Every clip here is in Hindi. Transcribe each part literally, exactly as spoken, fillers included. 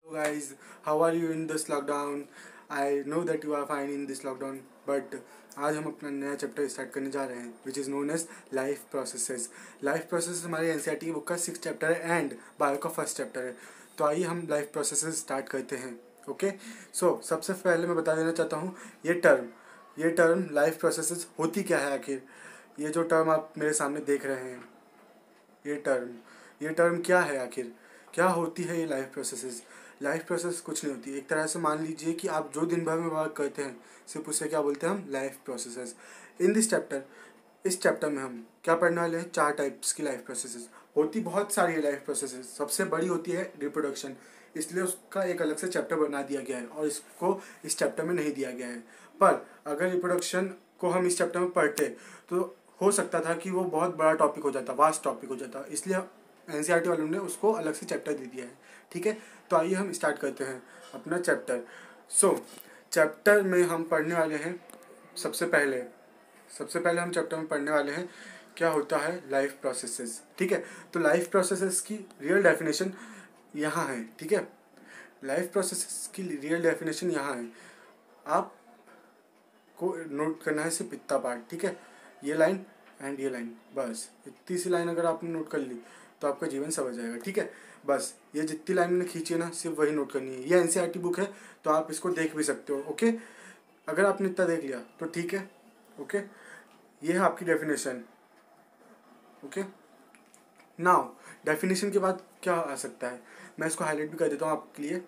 Guys, how are you in this lockdown? I know that you are fine in this lockdown, but आज हम अपना नया चैप्टर स्टार्ट करने जा रहे हैं which is known as life processes. Life process हमारे एनसीईआरटी की बुक का सिक्स चैप्टर है एंड बायो का फर्स्ट चैप्टर है। तो आइए हम लाइफ प्रोसेसेस स्टार्ट करते हैं। ओके, सो सबसे पहले मैं बता देना चाहता हूँ ये टर्म ये टर्म लाइफ प्रोसेसेस होती क्या है आखिर। ये जो टर्म आप मेरे सामने देख रहे हैं, ये टर्म ये टर्म क्या है आखिर, क्या होती है ये लाइफ प्रोसेसेस। लाइफ प्रोसेस कुछ नहीं होती। एक तरह से मान लीजिए कि आप जो दिन भर में वर्क करते हैं सिर्फ उसे क्या बोलते हैं हम, life processes. In this chapter इस चैप्टर में हम क्या पढ़ने वाले हैं, चार टाइप्स की लाइफ प्रोसेसेस होती। बहुत सारी है लाइफ प्रोसेसेस, सबसे बड़ी होती है रिप्रोडक्शन, इसलिए उसका एक अलग से चैप्टर बना दिया गया है और इसको इस चैप्टर में नहीं दिया गया है। पर अगर रिप्रोडक्शन को हम इस चैप्टर में पढ़ते तो हो सकता था कि वो बहुत बड़ा टॉपिक हो जाता, वास्ट टॉपिक हो जाता, इसलिए एनसीईआरटी वालों ने उसको अलग से चैप्टर दे दिया है। ठीक है, तो आइए हम स्टार्ट करते हैं अपना चैप्टर। सो चैप्टर में हम पढ़ने वाले हैं सबसे पहले सबसे पहले हम चैप्टर में पढ़ने वाले हैं क्या होता है लाइफ प्रोसेसेस। ठीक है, तो लाइफ प्रोसेसेस की रियल डेफिनेशन यहाँ है। ठीक है, लाइफ प्रोसेसेस की रियल डेफिनेशन यहाँ है, आप को नोट करना है सिर्फ इतना पार्ट। ठीक है, ये लाइन एंड ये लाइन, बस इतनी सी लाइन अगर आपने नोट कर ली तो आपका जीवन समझ जाएगा। ठीक है, बस ये जितनी लाइन मैंने खींची है ना सिर्फ वही नोट करनी है। ये एनसीईआरटी बुक है तो आप इसको देख भी सकते हो। ओके, अगर आपने इतना देख लिया तो ठीक है। ओके, ये है आपकी डेफिनेशन। ओके, नाउ डेफिनेशन के बाद क्या आ सकता है, मैं इसको हाईलाइट भी कर देता हूँ आपके लिए।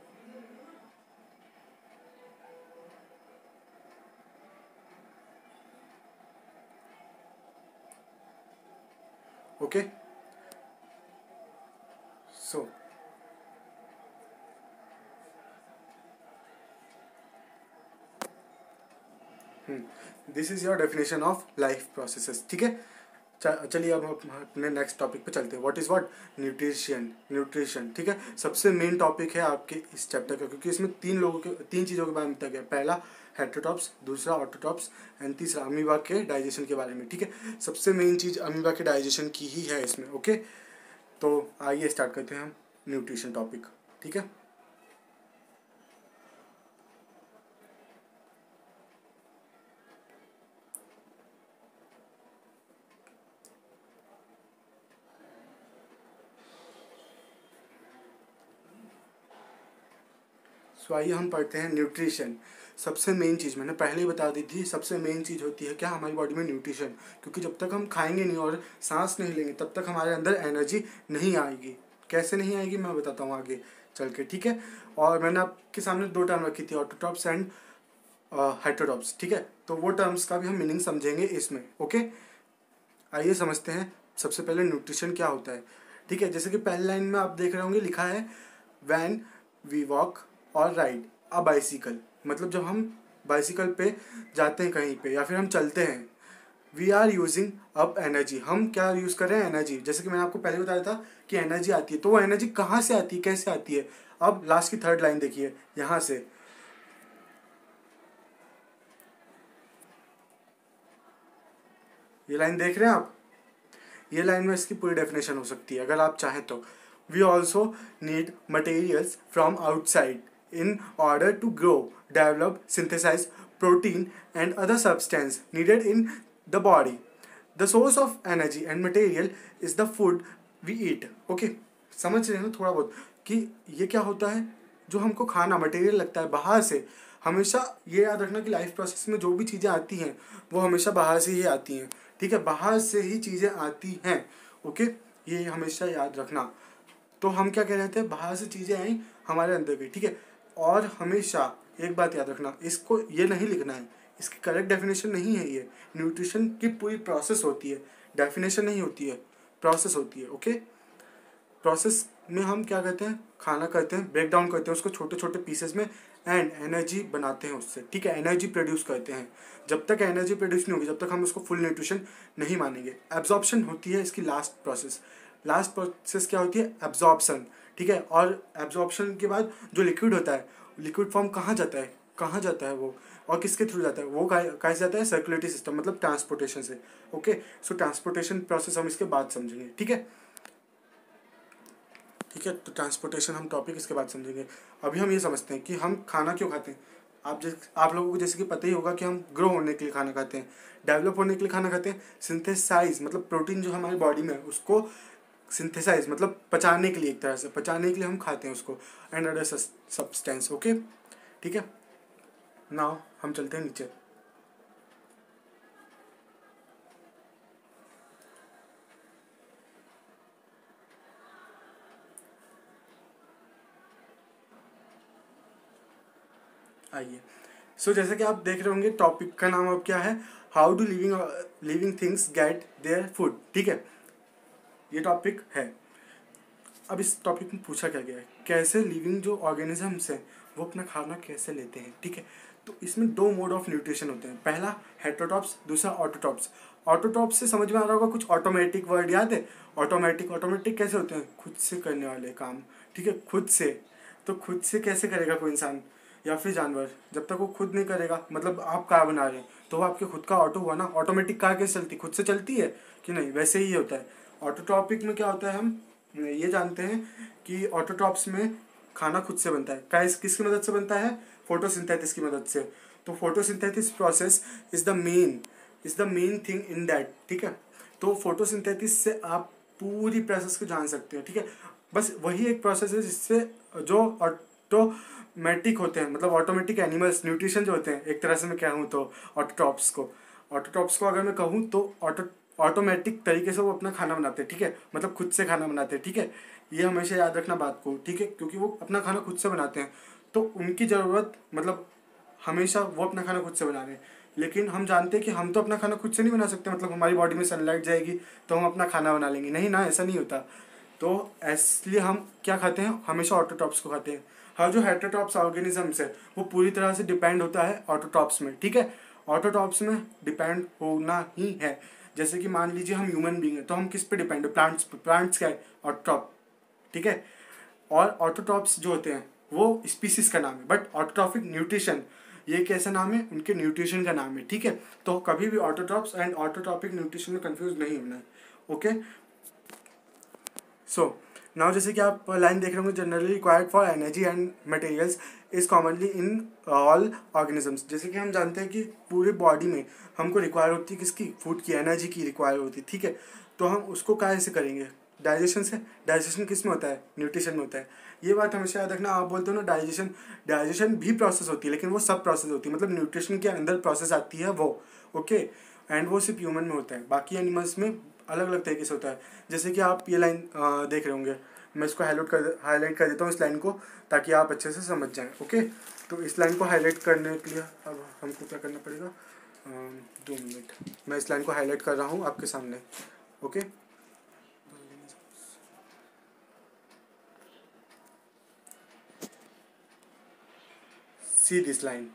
Okay, so this is your definition of life processes. ठीक है, चलिए अब हम अपने नेक्स्ट टॉपिक पे चलते हैं। What is what, nutrition. Nutrition ठीक है, सबसे मेन टॉपिक है आपके इस चैप्टर का, क्योंकि इसमें तीन लोगों के तीन चीज़ों के बारे में बताया गया। पहला हेटेरोटॉप्स, दूसरा ऑटोटॉप्स एंड तीसरा अमीबा के डाइजेशन के बारे में। ठीक है, सबसे मेन चीज़ अमीबा के डाइजेशन की ही है इसमें। ओके, तो आइए स्टार्ट करते हैं हम न्यूट्रिशन टॉपिक। ठीक है, सो आइए हम पढ़ते हैं न्यूट्रिशन। सबसे मेन चीज़ मैंने पहले ही बता दी थी, सबसे मेन चीज़ होती है क्या हमारी बॉडी में, न्यूट्रिशन। क्योंकि जब तक हम खाएंगे नहीं और सांस नहीं लेंगे तब तक हमारे अंदर एनर्जी नहीं आएगी। कैसे नहीं आएगी मैं बताता हूँ आगे चल के। ठीक है, और मैंने आपके सामने दो टर्म रखी थी, ऑटोट्रॉप्स एंड हेटेरोटॉप्स। ठीक है, तो वो टर्म्स का भी हम मीनिंग समझेंगे इसमें। ओके, आइए समझते हैं सबसे पहले न्यूट्रिशन क्या होता है। ठीक है, जैसे कि पहली लाइन में आप देख रहे होंगे लिखा है वैन वी वॉक और राइड अ बाइसिकल, मतलब जब हम बाइसिकल पे जाते हैं कहीं पे या फिर हम चलते हैं, we are using up energy. हम क्या यूज़ कर रहे हैं, एनर्जी। जैसे कि मैंने आपको पहले बताया था कि एनर्जी आती है, तो वो एनर्जी कहाँ से आती है, कैसे आती है। अब लास्ट की थर्ड लाइन देखिए, यहाँ से ये लाइन देख रहे हैं आप, ये लाइन में इसकी पूरी डेफिनेशन हो सकती है अगर आप चाहें तो। We also need materials from outside in order to grow, develop, synthesise protein and other substance needed in the body. The source of energy and material is the food we eat. Okay, समझ रहे हैं ना थोड़ा बहुत कि ये क्या होता है, जो हमको खाना मटेरियल लगता है बाहर से। हमेशा ये याद रखना कि लाइफ प्रोसेस में जो भी चीज़ें आती हैं वो हमेशा बाहर से ही आती हैं। ठीक है, बाहर से ही चीज़ें आती हैं। ओके, ये हमेशा याद रखना। तो हम क्या कह रहे थे, बाहर से चीज़ें आई हमारे अंदर भी। ठीक है, और हमेशा एक बात याद रखना, इसको ये नहीं लिखना है, इसकी करेक्ट डेफिनेशन नहीं है ये। न्यूट्रिशन की पूरी प्रोसेस होती है, डेफिनेशन नहीं होती है, प्रोसेस होती है। ओके, प्रोसेस में हम क्या करते हैं, खाना करते हैं, ब्रेक डाउन करते हैं उसको छोटे छोटे पीसेस में एंड एनर्जी बनाते हैं उससे। ठीक है, एनर्जी प्रोड्यूस करते हैं। जब तक एनर्जी प्रोड्यूस नहीं होगी जब तक हम उसको फुल न्यूट्रिशन नहीं मानेंगे। एब्जॉर्प्शन होती है इसकी लास्ट प्रोसेस। लास्ट प्रोसेस क्या होती है, एब्जॉर्प्शन। ठीक है, और एब्जॉर्प्शन के बाद जो लिक्विड होता है, लिक्विड फॉर्म कहाँ जाता है, कहाँ जाता है वो, और किसके थ्रू जाता है, वो कैसे जाता है, सर्कुलेटरी सिस्टम, मतलब ट्रांसपोर्टेशन से। ओके, सो ट्रांसपोर्टेशन प्रोसेस हम इसके बाद समझेंगे। ठीक है, ठीक है, तो ट्रांसपोर्टेशन हम टॉपिक इसके बाद समझेंगे। अभी हम ये समझते हैं कि हम खाना क्यों खाते हैं। आप जैसे आप लोगों को जैसे कि पता ही होगा कि हम ग्रो होने के लिए खाना खाते हैं, डेवलप होने के लिए खाना खाते हैं, सिंथेसाइज मतलब प्रोटीन जो हमारी बॉडी में है उसको सिंथेसाइज मतलब पचाने के लिए, एक तरह से पचाने के लिए हम खाते हैं उसको, एंड अदर सब्सटेंस। ओके, ठीक है। नाउ हम चलते हैं नीचे। आइए, सो so, जैसे कि आप देख रहे होंगे टॉपिक का नाम अब क्या है, how do living living things get their food. ठीक है, ये टॉपिक है। अब इस टॉपिक में पूछा क्या गया है, कैसे लिविंग जो ऑर्गेनिजम्स हैं वो अपना खाना कैसे लेते हैं। ठीक है, तो इसमें दो मोड ऑफ न्यूट्रिशन होते हैं, पहला हेट्रोटॉप्स, दूसरा ऑटोटॉप्स। ऑटोटॉप्स से समझ में आ रहा होगा कुछ, ऑटोमेटिक वर्ड याद है। ऑटोमेटिक ऑटोमेटिक कैसे होते हैं, खुद से करने वाले काम। ठीक है, खुद से, तो खुद से कैसे करेगा कोई इंसान या फिर जानवर, जब तक वो खुद नहीं करेगा। मतलब आप कार बना रहे हैं तो वो आपके खुद का ऑटो हुआ ना। ऑटोमेटिक कार कैसे चलती, खुद से चलती है कि नहीं, वैसे ही होता है। ऑटोटॉपिक में क्या होता है, हम ये जानते हैं कि ऑटोटॉप्स में खाना खुद से बनता है। कैस किसकी मदद से बनता है, फोटोसिंथेसिस की मदद से। तो photosynthesis process is the main is the main thing in that. ठीक है, तो फोटोसिंथेसिस से आप पूरी प्रोसेस को जान सकते हैं। ठीक है, बस वही एक प्रोसेस है जिससे जो ऑटोमेटिक होते हैं, मतलब ऑटोमेटिक एनिमल्स न्यूट्रिशन जो होते हैं, एक तरह से मैं कहूँ तो ऑटोटॉप्स को ऑटोटॉप्स को अगर मैं कहूँ तो ऑटो ऑटोमेटिक तरीके से वो अपना खाना बनाते हैं। ठीक है, मतलब खुद से खाना बनाते हैं। ठीक है, ये हमेशा याद रखना बात को। ठीक है, क्योंकि वो अपना खाना खुद से बनाते हैं तो उनकी ज़रूरत मतलब हमेशा वो अपना खाना खुद से बना रहे हैं। लेकिन हम जानते हैं कि हम तो अपना खाना खुद से नहीं बना सकते, मतलब हमारी बॉडी में सनलाइट जाएगी तो हम अपना खाना बना लेंगे, नहीं ना, ऐसा नहीं होता। तो इसलिए हम क्या खाते हैं, हमेशा ऑटोटॉप्स को खाते हैं। हर जो हेटेरोटॉप्स ऑर्गेनिजम्स है वो पूरी तरह से डिपेंड होता है ऑटोटॉप्स में। ठीक है, ऑटोटॉप्स में डिपेंड होना ही है। जैसे कि मान लीजिए हम ह्यूमन बींग हैं तो हम किस पे डिपेंड है, प्लांट्स पे। प्लांट्स क्या है, ऑटोटॉप। ठीक है, और ऑटोटॉप्स जो होते हैं वो स्पीसीज का नाम है, बट ऑटोट्रॉफिक न्यूट्रिशन ये कैसा नाम है, उनके न्यूट्रिशन का नाम है। ठीक है, तो कभी भी ऑटोट्रॉप्स एंड ऑटोट्रॉपिक न्यूट्रिशन में कंफ्यूज नहीं होना है। ओके, सो नाउ जैसे कि आप लाइन देख रहे होंगे, generally required for energy and materials is commonly in all organisms. जैसे कि हम जानते हैं कि पूरे बॉडी में हमको रिक्वायर होती है किसकी, फूड की, एनर्जी की रिक्वायर होती है। ठीक है, तो हम उसको कैसे करेंगे, डाइजेशन से। डाइजेशन किस में होता है, न्यूट्रिशन में होता है। ये बात हमेशा याद रखना। आप बोलते हो ना डाइजेशन, डाइजेशन भी प्रोसेस होती है लेकिन वो सब प्रोसेस होती है, मतलब न्यूट्रिशन के अंदर प्रोसेस आती है वो। ओके, एंड वो सिर्फ ह्यूमन में होता है, बाकी एनिमल्स में अलग अलग तरीके से होता है। जैसे कि आप ये लाइन देख रहे होंगे, मैं इसको हाईलाइट कर हाईलाइट कर देता हूँ इस लाइन को, ताकि आप अच्छे से समझ जाएं। ओके, तो इस लाइन को हाईलाइट करने के लिए अब हमको क्या करना पड़ेगा, दो मिनट, मैं इस लाइन को हाईलाइट कर रहा हूँ आपके सामने। Okay, see this line.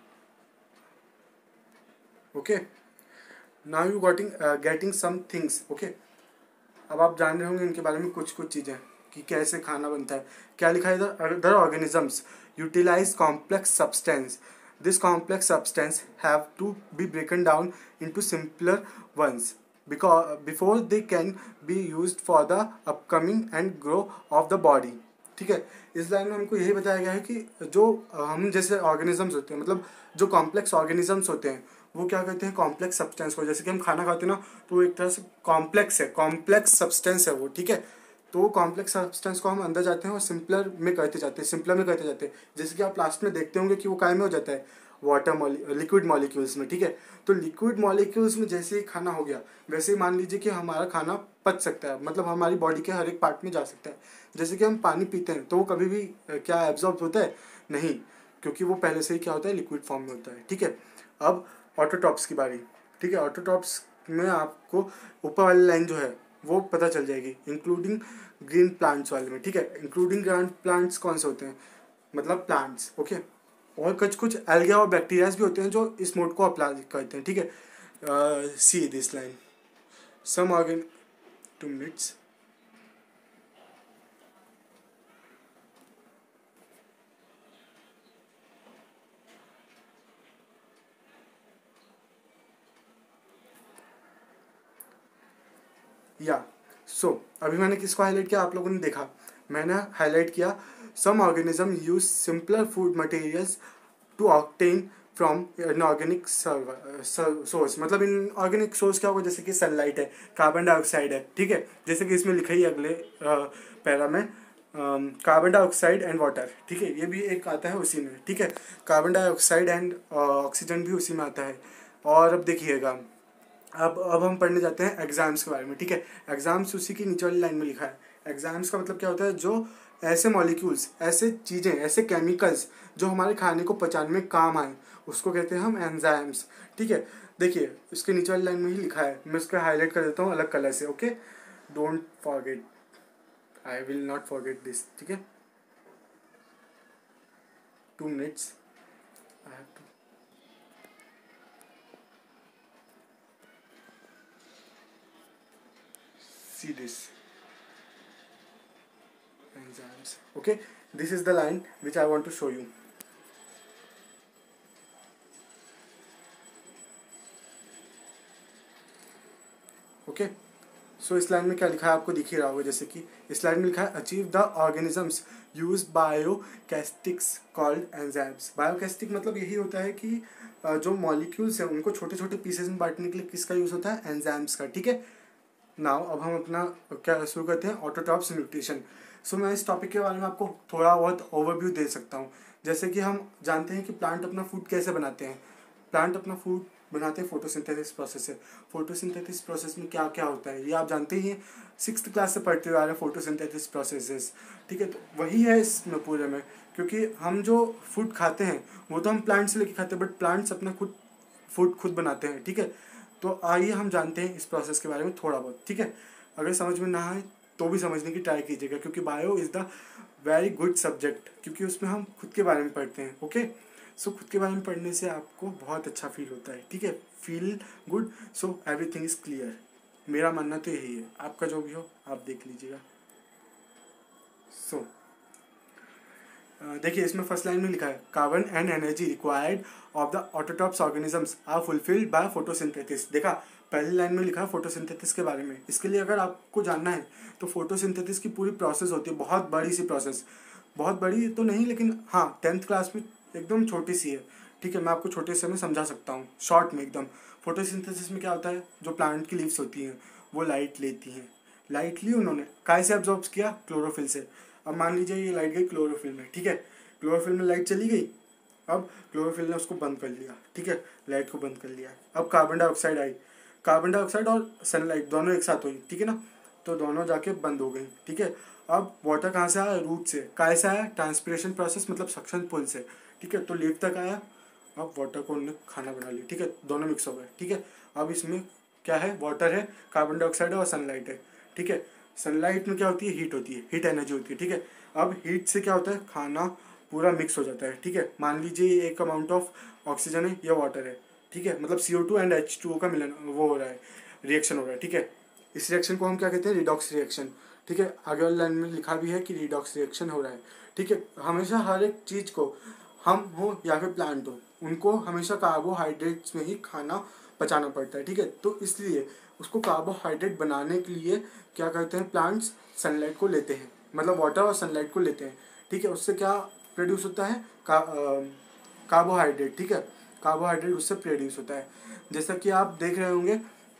Okay, now you gotting getting some things. Okay, अब आप जान रहे होंगे इनके बारे में कुछ कुछ चीज़ें कि कैसे खाना बनता है। क्या लिखा है इधर, other organisms utilise complex substance, this complex substance have to be broken down into simpler ones because before they can be used for the upcoming and grow of the body। ठीक है, इस लाइन में हमको यही बताया गया है कि जो हम जैसे ऑर्गेनिजम्स होते हैं, मतलब जो कॉम्प्लेक्स ऑर्गेनिजम्स होते हैं वो क्या कहते हैं, कॉम्प्लेक्स सब्सटेंस को। जैसे कि हम खाना खाते हैं ना, तो वो एक तरह से कॉम्प्लेक्स है, कॉम्प्लेक्स सब्सटेंस है वो। ठीक है, तो वो कॉम्प्लेक्स सब्सटेंस को हम अंदर जाते हैं और सिंपलर में करते जाते हैं, सिंपलर में करते जाते हैं। जैसे कि आप लास्ट में देखते होंगे कि वो काय में हो जाता है, वाटर मॉलि लिक्विड मॉलिक्यूल्स में। ठीक है, तो लिक्विड मॉलिक्यूल्स में जैसे ही खाना हो गया, वैसे ही मान लीजिए कि हमारा खाना पच सकता है, मतलब हमारी बॉडी के हर एक पार्ट में जा सकता है। जैसे कि हम पानी पीते हैं तो वो कभी भी क्या एब्जॉर्ब होता है, नहीं, क्योंकि वो पहले से ही क्या होता है, लिक्विड फॉर्म में होता है। ठीक है, अब ऑटोटॉप्स की बारी। ठीक है, ऑटोटॉप्स में आपको ऊपर वाली लाइन जो है वो पता चल जाएगी, इंक्लूडिंग ग्रीन प्लांट्स वाले में। ठीक है, इंक्लूडिंग ग्रीन प्लांट्स कौन से होते हैं, मतलब प्लांट्स। ओके, और कुछ कुछ एल्गे और बैक्टीरियाज भी होते हैं जो इस मोड को अप्लाई करते हैं। ठीक है, see this line, some organ two minutes. या सो अभी मैंने किसको हाईलाइट किया, आप लोगों ने देखा, मैंने हाईलाइट किया some organism use simpler food materials to obtain from inorganic source. मतलब इन ऑर्गेनिक सोर्स क्या होगा, जैसे कि सनलाइट है, कार्बन डाइऑक्साइड है, ठीक है, जैसे कि इसमें लिखा ही अगले पैरा में कार्बन डाइऑक्साइड एंड वाटर, ठीक है, ये भी एक आता है उसी में, ठीक है, कार्बन डाइऑक्साइड एंड ऑक्सीजन भी उसी में आता है। और अब देखिएगा, अब अब हम पढ़ने जाते हैं एग्जाम्स के बारे में, ठीक है। एग्जाम्स उसी की नीचे वाली लाइन में लिखा है। एग्जाम्स का मतलब क्या होता है, जो ऐसे मॉलिक्यूल्स, ऐसे चीज़ें, ऐसे केमिकल्स जो हमारे खाने को पचाने में काम आए, उसको कहते हैं हम एंजाइम्स, ठीक है। देखिए इसके नीचे वाली लाइन में ही लिखा है, मैं इसको हाईलाइट कर देता हूँ अलग कलर से, okay, don't forget, I will not forget this, ठीक है, two minutes I have to see this enzymes, okay, this is the line which I want to show you, okay. So इस लाइन में क्या लिखा है आपको दिख ही रहा होगा, जैसे कि इस लाइन में लिखा है achieve the organisms use biocatalysts called enzymes. Biocatalyst मतलब यही होता है कि जो मॉलिक्यूल्स हैं उनको छोटे छोटे पीसेस में बांटने के लिए किसका यूज़ होता है, एंजाइम्स का, ठीक है। नाउ अब हम अपना क्या शुरू करते हैं, ऑटोट्रॉफ्स न्यूट्रिशन। सो मैं इस टॉपिक के बारे में आपको थोड़ा बहुत ओवरव्यू दे सकता हूँ। जैसे कि हम जानते हैं कि प्लांट अपना फूड कैसे बनाते हैं। प्लांट अपना फूड बनाते हैं फोटोसिंथेसिस प्रोसेस से। फोटोसिंथेसिस प्रोसेस में क्या क्या होता है ये आप जानते ही हैं, सिक्स्थ क्लास से पढ़ते हुए आ रहे हैं फोटोसिंथेसिस प्रोसेसेस, ठीक है। तो वही है इसमें पूरे में, क्योंकि हम जो फूड खाते हैं वो तो हम प्लांट से लेके खाते हैं, बट प्लांट्स अपना खुद फूड खुद बनाते हैं, ठीक है। तो आइए हम जानते हैं इस प्रोसेस के बारे में थोड़ा बहुत, ठीक है। अगर समझ में ना आए तो भी समझने की ट्राई कीजिएगा, क्योंकि bio is the very good subject, क्योंकि उसमें हम खुद के बारे में पढ़ते हैं, ओके। सो खुद के बारे में पढ़ने से आपको बहुत अच्छा फील होता है, ठीक है, feel good, so everything is clear. मेरा मानना तो यही है, आपका जो भी हो आप देख लीजिएगा। सो so, देखिए इसमें फर्स्ट लाइन में लिखा है carbon and energy required of the autotrophs organisms are fulfilled by photosynthesis. देखा पहली लाइन में लिखा है फोटोसिंथेसिस के बारे में। इसके लिए अगर आपको जानना है तो फोटोसिंथेसिस की पूरी प्रोसेस होती है, बहुत बड़ी सी प्रोसेस, बहुत बड़ी तो नहीं लेकिन हाँ टेंथ क्लास में एकदम छोटी सी है, ठीक है। मैं आपको छोटे से में समझा सकता हूँ शॉर्ट में एकदम। फोटोसिंथेसिस में क्या होता है, जो प्लांट की लीव्स होती हैं वो लाइट लेती हैं, लाइट ली उन्होंने काय से एब्जॉर्ब किया, क्लोरोफिल से। अब मान लीजिए ये लाइट गई क्लोरोफिल में, ठीक है, क्लोरोफिल में लाइट चली गई, अब क्लोरोफिल ने उसको बंद कर लिया, ठीक है, लाइट को बंद कर लिया। अब कार्बन डाइऑक्साइड आई, कार्बन डाइऑक्साइड और सनलाइट दोनों एक साथ हुई, ठीक है ना, तो दोनों जाके बंद हो गई, ठीक है। अब वाटर कहाँ से आया, रूट से। काय से आया, ट्रांसपिरेशन प्रोसेस मतलब सक्शन पुल से, ठीक है, तो लीफ तक आया। अब वाटर को उन्होंने खाना बना लिया, ठीक है, दोनों मिक्स हो गए, ठीक है। अब इसमें क्या है, वाटर है, कार्बन डाइऑक्साइड है और सनलाइट है, ठीक है। सनलाइट में क्या होती है, हीट होती है, हीट एनर्जी होती है, ठीक है। अब हीट से क्या होता है, खाना पूरा मिक्स हो जाता है, ठीक है। मान लीजिए एक अमाउंट ऑफ ऑक्सीजन है या वाटर है, ठीक है, मतलब C O two and H two O का मिलन वो हो रहा है, रिएक्शन हो रहा है, ठीक है। इस रिएक्शन को हम क्या कहते हैं, रिडॉक्स रिएक्शन, ठीक है। आगे वाली लाइन में लिखा भी है कि रिडॉक्स रिएक्शन हो रहा है, ठीक है। हमेशा हर एक चीज़ को, हम हो या फिर प्लांट हो, उनको हमेशा कार्बोहाइड्रेट्स में ही खाना पचाना पड़ता है, ठीक है। तो इसलिए उसको कार्बोहाइड्रेट बनाने के लिए क्या करते हैं, प्लांट्स सनलाइट को लेते हैं, मतलब वाटर और सनलाइट को लेते हैं, ठीक है। उससे क्या प्रोड्यूस होता है, का, कार्बोहाइड्रेट, ठीक है, कार्बोहाइड्रेट उससे प्रोड्यूस होता है। जैसा कि आप देख रहे होंगे,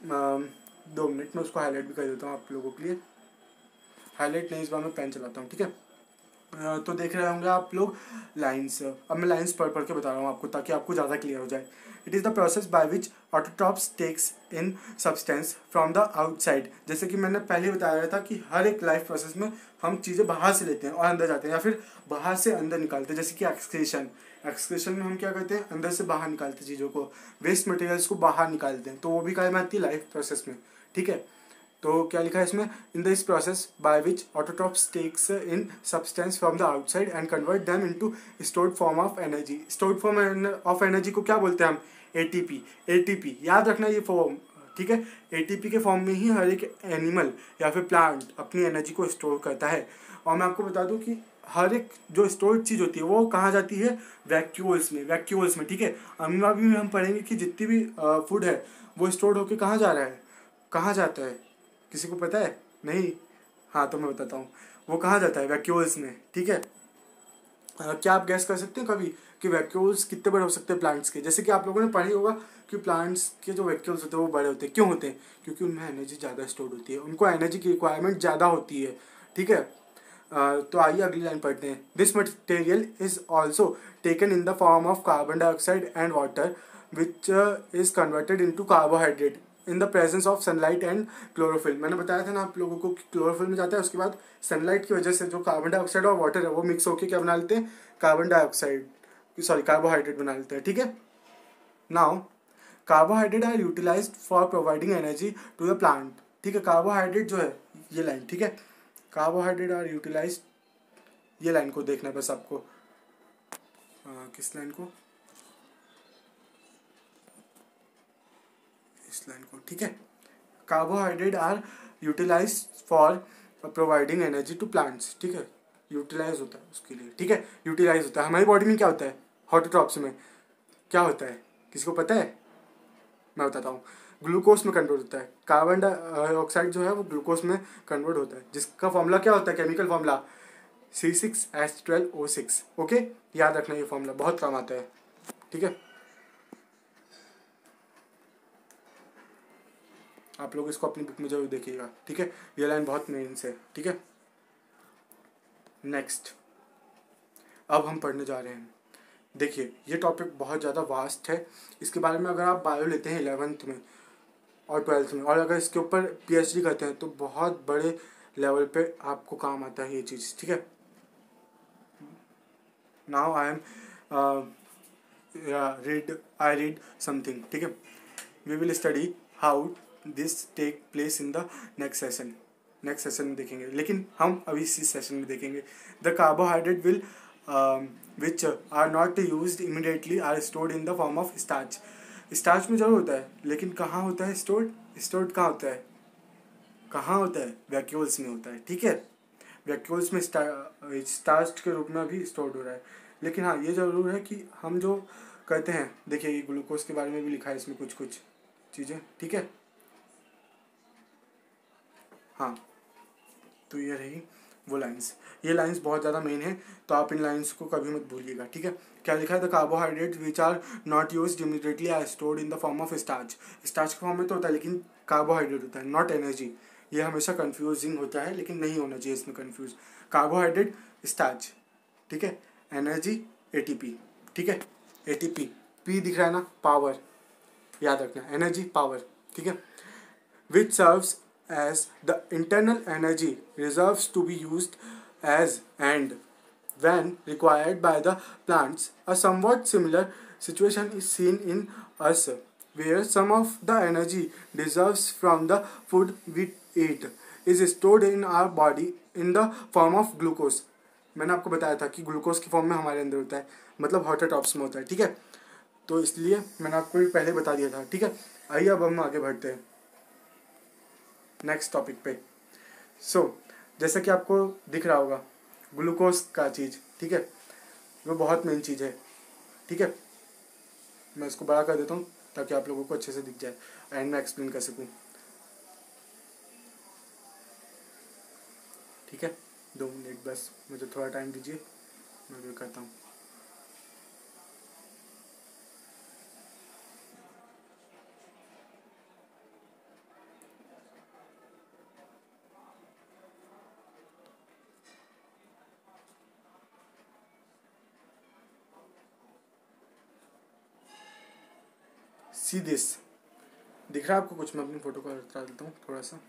दो मिनट में उसको हाईलाइट भी कर देता हूँ आप लोगों के लिए। हाईलाइट नहीं, इस बार मैं पेन चलाता हूँ, ठीक है। तो देख रहे होंगे आप लोग लाइन्स, अब मैं लाइन्स पढ़ पढ़ के बता रहा हूँ आपको ताकि आपको ज़्यादा क्लियर हो जाए। It is the process by which autotrophs takes in substance from the outside. जैसे कि मैंने पहले बताया था कि हर एक लाइफ प्रोसेस में हम चीज़ें बाहर से लेते हैं और अंदर जाते हैं, या फिर बाहर से अंदर निकालते हैं। जैसे कि एक्सक्रीशन, एक्सक्रीशन में हम क्या करते हैं, अंदर से बाहर निकालते हैं चीज़ों को, वेस्ट मटेरियल्स को बाहर निकालते हैं, तो वो भी काम आती है लाइफ प्रोसेस में, ठीक है। तो क्या लिखा है इसमें, in this process by which autotrophs takes in substance from the outside and convert them into stored form of energy. Stored form of energy को क्या बोलते हैं हम, एटीपी। एटीपी याद रखना ये फॉर्म, ठीक है। एटीपी के फॉर्म में ही हर एक एनिमल या फिर प्लांट अपनी एनर्जी को स्टोर करता है। और मैं आपको बता दूं कि हर एक जो स्टोर्ड चीज़ होती है वो कहाँ जाती है, वैक्यूल्स में, वैक्यूल्स में, ठीक है। अमीबा भी हम पढ़ेंगे कि जितनी भी फूड है वो स्टोर्ड होकर कहाँ जा रहा है, कहाँ जाता है, किसी को पता है, नहीं, हाँ तो मैं बताता हूँ। वो कहाँ जाता है, वैक्यूल्स में, ठीक है। Uh, क्या आप गैस कर सकते हैं कभी कि वैक्यूल्स कितने बड़े हो सकते हैं प्लांट्स के? जैसे कि आप लोगों ने पढ़ा ही होगा कि प्लांट्स के जो वैक्यूल्स होते हैं वो बड़े होते हैं। क्यों होते हैं? क्योंकि उनमें एनर्जी ज़्यादा स्टोर होती है, उनको एनर्जी की रिक्वायरमेंट ज़्यादा होती है, ठीक है। uh, तो आइए अगली लाइन पढ़ते हैं। This material is also taken in the form of carbon dioxide and water which is converted into carbohydrate in the presence of sunlight and chlorophyll. मैंने बताया था ना आप लोगों को कि क्लोरोफिल में जाता है, उसके बाद सनलाइट की वजह से जो कार्बन डाइऑक्साइड और वाटर है वो मिक्स होकर क्या बना लेते हैं, कार्बन डाइऑक्साइड, सॉरी कार्बोहाइड्रेट बना लेते हैं, ठीक है। Now carbohydrate are utilized for providing energy to the plant, ठीक है। कार्बोहाइड्रेट जो है, ये लाइन, ठीक है, कार्बोहाइड्रेट आर यूटिलाइज्ड, ये लाइन को देखना है बस आपको। आ, किस लाइन को? इस लाइन को, ठीक है। Carbohydrate are utilize for providing energy to plants, ठीक है। यूटिलाइज होता है उसके लिए, ठीक है, यूटिलाइज होता है। हमारी बॉडी में क्या होता है, ऑटोट्रॉप्स में क्या होता है, किसी को पता है? मैं बताता हूँ। ग्लूकोज में कन्वर्ट होता है, कार्बन डाइऑक्साइड जो है वो ग्लूकोज में कन्वर्ट होता है, जिसका फॉर्मूला क्या होता है, chemical formula C six H twelve O six, okay. याद रखना, ये फॉर्मूला बहुत काम आता है, ठीक है। आप लोग इसको अपनी बुक में जरूर देखिएगा, ठीक है। ये लाइन बहुत मेन से, ठीक है। नेक्स्ट, अब हम पढ़ने जा रहे हैं। देखिए ये टॉपिक बहुत ज़्यादा वास्ट है, इसके बारे में अगर आप बायो लेते हैं इलेवेंथ में और ट्वेल्थ में, और अगर इसके ऊपर पीएचडी करते हैं तो बहुत बड़े लेवल पे आपको काम आता है ये चीज़, ठीक है। Now I am read I read something, ठीक है। We will study how this take place in the next session, next session में देखेंगे, लेकिन हम अभी इसी सेशन में देखेंगे। The carbohydrate will which are not used immediately are stored in the form of starch. Starch में जरूर होता है, लेकिन कहाँ होता है स्टोर्ड? स्टोर्ड कहाँ होता है, कहाँ होता है? वैक्यूल्स में होता है, ठीक है। वैक्यूल्स में स्टार्च के रूप में भी स्टोर्ड हो रहा है। लेकिन हाँ ये जरूर है कि हम जो कहते हैं, देखिए ये ग्लूकोज के बारे में भी लिखा है इसमें कुछ कुछ चीज़ें, ठीक है। हाँ तो ये रही वो लाइंस, ये लाइंस बहुत ज़्यादा मेन है, तो आप इन लाइंस को कभी मत भूलिएगा, ठीक है। क्या लिखा है? The carbohydrate which are not used immediately are stored in the form of starch. Starch के फॉर्म में तो होता है, लेकिन कार्बोहाइड्रेट होता है, नॉट एनर्जी। ये हमेशा कंफ्यूजिंग होता है, लेकिन नहीं होना चाहिए इसमें कंफ्यूज। कार्बोहाइड्रेट स्टार्च, ठीक है, एनर्जी एटीपी, ठीक है, एटीपी, पी दिख रहा है ना, पावर, याद रखना, एनर्जी पावर, ठीक है। Which serves as the internal energy reserves to be used as and when required by the plants. A somewhat similar situation is seen in us, where some of the energy reserves from the food we eat is stored in our body in the form of glucose. मैंने आपको बताया था कि ग्लूकोज की फॉर्म में हमारे अंदर होता है, मतलब हॉटोट्रॉप्स में होता है, ठीक है। तो इसलिए मैंने आपको पहले बता दिया था, ठीक है। आइए अब हम आगे बढ़ते हैं नेक्स्ट टॉपिक पे। सो so, जैसा कि आपको दिख रहा होगा ग्लूकोज का चीज़, ठीक है, वो बहुत मेन चीज़ है, ठीक है। मैं इसको बड़ा कर देता हूँ ताकि आप लोगों को अच्छे से दिख जाए एंड मैं एक्सप्लेन कर सकूँ, ठीक है। दो मिनट बस मुझे थोड़ा टाइम दीजिए, मैं भी करता हूँ। सी दिस, दिख रहा है आपको कुछ? मैं अपनी फोटो को हटा देता हूँ थोड़ा सा।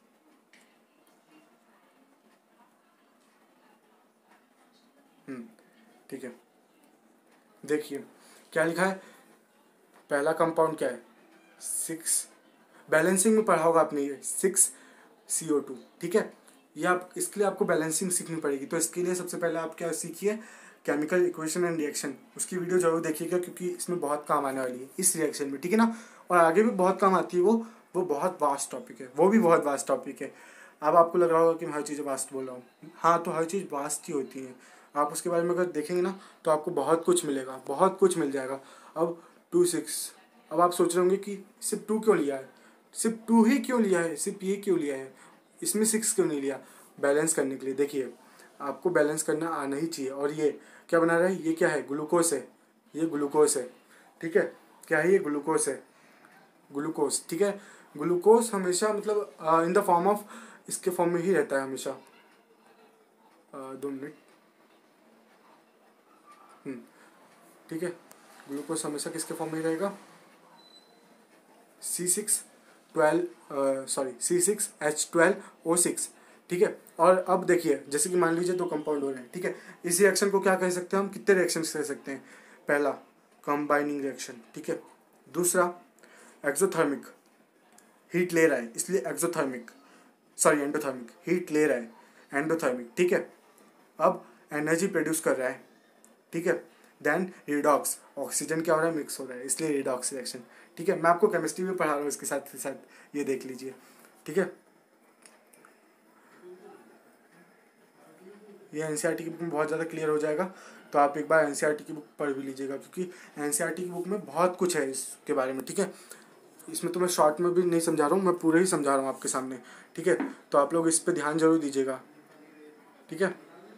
हम्म ठीक है, देखिए क्या लिखा है। पहला कंपाउंड क्या है? सिक्स, बैलेंसिंग में पढ़ा होगा आपने ये, सिक्स सी ओ टू, ठीक है। ये आप, इसके लिए आपको बैलेंसिंग सीखनी पड़ेगी, तो इसके लिए सबसे पहले आप क्या सीखिए, केमिकल इक्वेशन एंड रिएक्शन। उसकी वीडियो जरूर देखिएगा क्योंकि इसमें बहुत काम आने वाली है इस रिएक्शन में, ठीक है ना। और आगे भी बहुत काम आती है, वो वो बहुत वास्ट टॉपिक है, वो भी बहुत वास्ट टॉपिक है। अब आपको लग रहा होगा कि मैं हर चीज़ वास्ट बोल रहा हूँ, हाँ तो हर चीज़ वास्ट ही होती है। आप उसके बारे में अगर देखेंगे ना तो आपको बहुत कुछ मिलेगा, बहुत कुछ मिल जाएगा। अब टू सिक्स, अब आप सोच रहे होंगे कि सिर्फ टू क्यों लिया है, सिर्फ टू ही क्यों लिया है, सिर्फ ये क्यों लिया है, इसमें सिक्स क्यों नहीं लिया? बैलेंस करने के लिए। देखिए आपको बैलेंस करना आना ही चाहिए। और ये क्या बना रहा है, ये क्या है, ग्लूकोज है, ये ग्लूकोज है, ठीक है, क्या है ये, ग्लूकोज है, ग्लूकोज, ठीक है। ग्लूकोज हमेशा मतलब इन द फॉर्म ऑफ, इसके फॉर्म में ही रहता है हमेशा। uh, दो मिनट, हम्म ठीक है, ग्लूकोज हमेशा किसके फॉर्म में ही रहेगा, C six twelve sorry C six H twelve O six, ठीक है। और अब देखिए जैसे कि मान लीजिए दो कंपाउंड हो रहे हैं, ठीक है, इस रिएक्शन को क्या कह सकते हैं हम, कितने रिएक्शन कह सकते हैं, पहला कंबाइनिंग रिएक्शन, ठीक है, दूसरा एक्सोथर्मिक, हीट ले रहा है इसलिए एक्सोथर्मिक, सॉरी एंडोथर्मिक, हीट ले रहा है एंडोथर्मिक, ठीक है। अब एनर्जी प्रोड्यूस कर रहा है, ठीक है। देन रिडॉक्स, ऑक्सीजन क्या हो रहा है, मिक्स हो रहा है, इसलिए रिडॉक्स रिएक्शन, ठीक है। मैं आपको केमिस्ट्री भी पढ़ा रहा हूँ इसके साथ साथ, ये देख लीजिए, ठीक है। ये एनसीईआरटी की बुक में बहुत ज़्यादा क्लियर हो जाएगा, तो आप एक बार एनसीईआरटी की बुक पढ़ भी लीजिएगा, क्योंकि एनसीईआरटी की बुक में बहुत कुछ है इसके बारे में, ठीक है। इसमें तो मैं शॉर्ट में भी नहीं समझा रहा हूँ, मैं पूरे ही समझा रहा हूँ आपके सामने, ठीक है। तो आप लोग इस पर ध्यान जरूर दीजिएगा, ठीक है,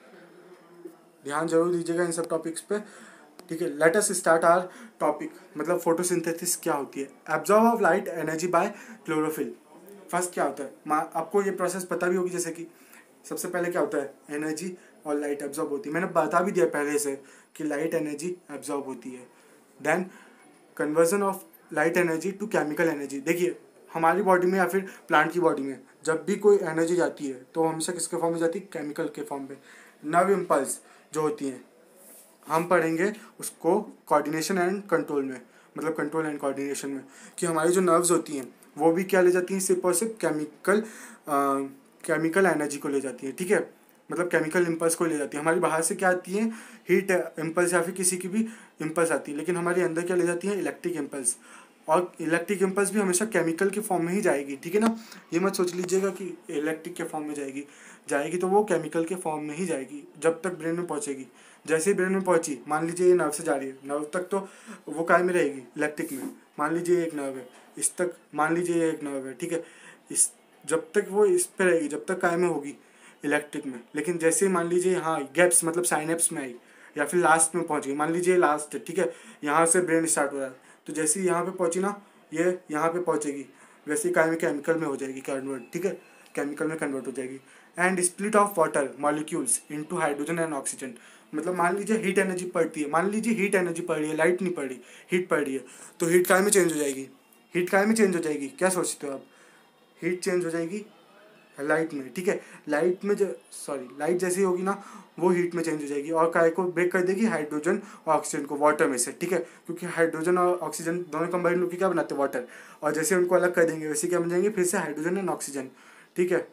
ध्यान जरूर दीजिएगा इन सब टॉपिक्स पे, ठीक है। Let us start our topic, मतलब फोटोसिंथेसिस क्या होती है, absorb of light energy by chlorophyll. First क्या होता है, माँ आपको ये प्रोसेस पता भी होगी, जैसे कि सबसे पहले क्या होता है, एनर्जी और लाइट एब्जॉर्ब होती है, मैंने बता भी दिया पहले से कि लाइट एनर्जी एब्जॉर्ब होती है। Then conversion of light energy to chemical energy. देखिए हमारी बॉडी में या फिर प्लांट की बॉडी में जब भी कोई एनर्जी जाती है तो हमेशा किसके फॉर्म में जाती है, केमिकल के फॉर्म में। नर्व इम्पल्स जो होती हैं हम पढ़ेंगे उसको कोऑर्डिनेशन एंड कंट्रोल में, मतलब कंट्रोल एंड कोऑर्डिनेशन में, कि हमारी जो नर्व्स होती हैं वो भी क्या ले जाती हैं, सिर्फ और सिर्फ केमिकल केमिकल एनर्जी को ले जाती है, ठीक है, मतलब केमिकल इम्पल्स को ले जाती है। हमारी बाहर से क्या आती है, हीट इम्पल्स या फिर किसी की भी इम्पल्स आती है, लेकिन हमारे अंदर क्या ले जाती है, इलेक्ट्रिक इम्पल्स। और इलेक्ट्रिक इम्पल्स भी हमेशा केमिकल के फॉर्म में ही जाएगी, ठीक है ना। ये मत सोच लीजिएगा कि इलेक्ट्रिक के फॉर्म में जाएगी, जाएगी तो वो केमिकल के फॉर्म में ही जाएगी जब तक ब्रेन में पहुंचेगी। जैसे ही ब्रेन में पहुंची, मान लीजिए ये नर्व से जा रही है, नर्व तक तो वो काय में रहेगी, इलेक्ट्रिक में। मान लीजिए एक नर्व है, इस तक मान लीजिए ये एक नर्व है, ठीक है, इस जब तक वो इस पे रहेगी जब तक काय में होगी, इलेक्ट्रिक में। लेकिन जैसे ही मान लीजिए हाँ गैप्स मतलब साइनेप्स में आई या फिर लास्ट में पहुंच गई, मान लीजिए लास्ट है, ठीक है, यहाँ से ब्रेन स्टार्ट हो रहा है, तो जैसे ही यहाँ पे पहुंची ना, ये यहाँ पे पहुंचेगी, वैसे ही काय में केमिकल में हो जाएगी कन्वर्ट, ठीक है, केमिकल में कन्वर्ट हो जाएगी। And split of water molecules into hydrogen and oxygen. मतलब मान लीजिए हीट एनर्जी पड़ती है, मान लीजिए हीट एनर्जी पड़ रही है, लाइट नहीं पड़ रही, हीट पड़ रही है, तो हीट काय में चेंज हो जाएगी, हीट काय में चेंज हो जाएगी, क्या सोचते हो आप, हीट चेंज हो जाएगी लाइट में, ठीक है। लाइट में जो सॉरी लाइट जैसी होगी ना वो हीट में चेंज हो जाएगी और काय को ब्रेक कर देगी, हाइड्रोजन और ऑक्सीजन को वाटर में से, ठीक है, क्योंकि हाइड्रोजन और ऑक्सीजन दोनों कंबाइन होकर क्या बनाते हैं, वाटर। और जैसे उनको अलग कर देंगे वैसे क्या बन जाएंगे, फिर से हाइड्रोजन एंड ऑक्सीजन, ठीक है।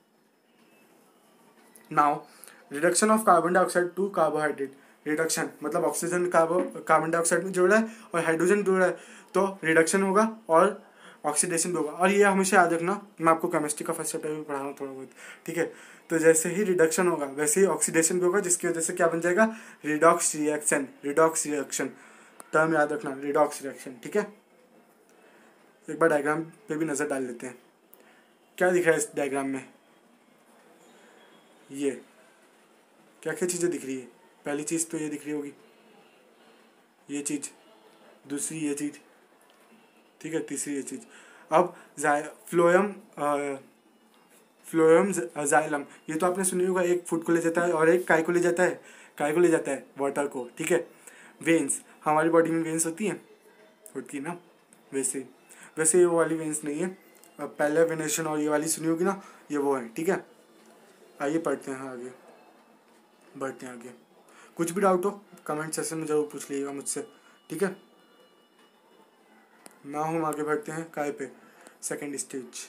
Now reduction of carbon dioxide to carbohydrate, reduction मतलब ऑक्सीजन कार्बो कार्बन डाइऑक्साइड में जुड़ रहा है और हाइड्रोजन जुड़ रहा है, तो रिडक्शन होगा और ऑक्सीडेशन भी होगा। और ये हमेशा याद रखना, मैं आपको केमिस्ट्री का फर्स्ट चैप्टर भी पढ़ा रहा हूँ थोड़ा बहुत, ठीक है। तो जैसे ही रिडक्शन होगा वैसे ही ऑक्सीडेशन भी होगा, जिसकी वजह से क्या बन जाएगा, redox reaction, redox reaction term याद रखना, रिडॉक्स रिएक्शन, ठीक है। एक बार डायग्राम पे भी नज़र डाल लेते हैं, क्या दिख रहा है इस डायग्राम में, ये क्या क्या चीज़ें दिख रही है। पहली चीज़ तो ये दिख रही होगी, ये चीज़, दूसरी ये चीज़, ठीक है, तीसरी ये चीज़। अब फ्लोएम फ्लोएम जाइलम, ये तो आपने सुनी होगा, एक फूड को ले जाता है और एक काय को ले जाता है, काय को ले जाता है, वाटर को, ठीक है। वेन्स, हमारी बॉडी में वेन्स होती हैं, होती है ना, वैसे वैसे ये वो वाली वेन्स नहीं है, पहले वेनेशन और ये वाली सुनी होगी ना, ये वो है, ठीक है। आइए पढ़ते हैं आगे, बढ़ते हैं आगे। कुछ भी डाउट हो कमेंट सेक्शन में जरूर पूछ लीजिएगा मुझसे, ठीक है ना। हम आगे बढ़ते हैं काय पे, सेकेंड स्टेज।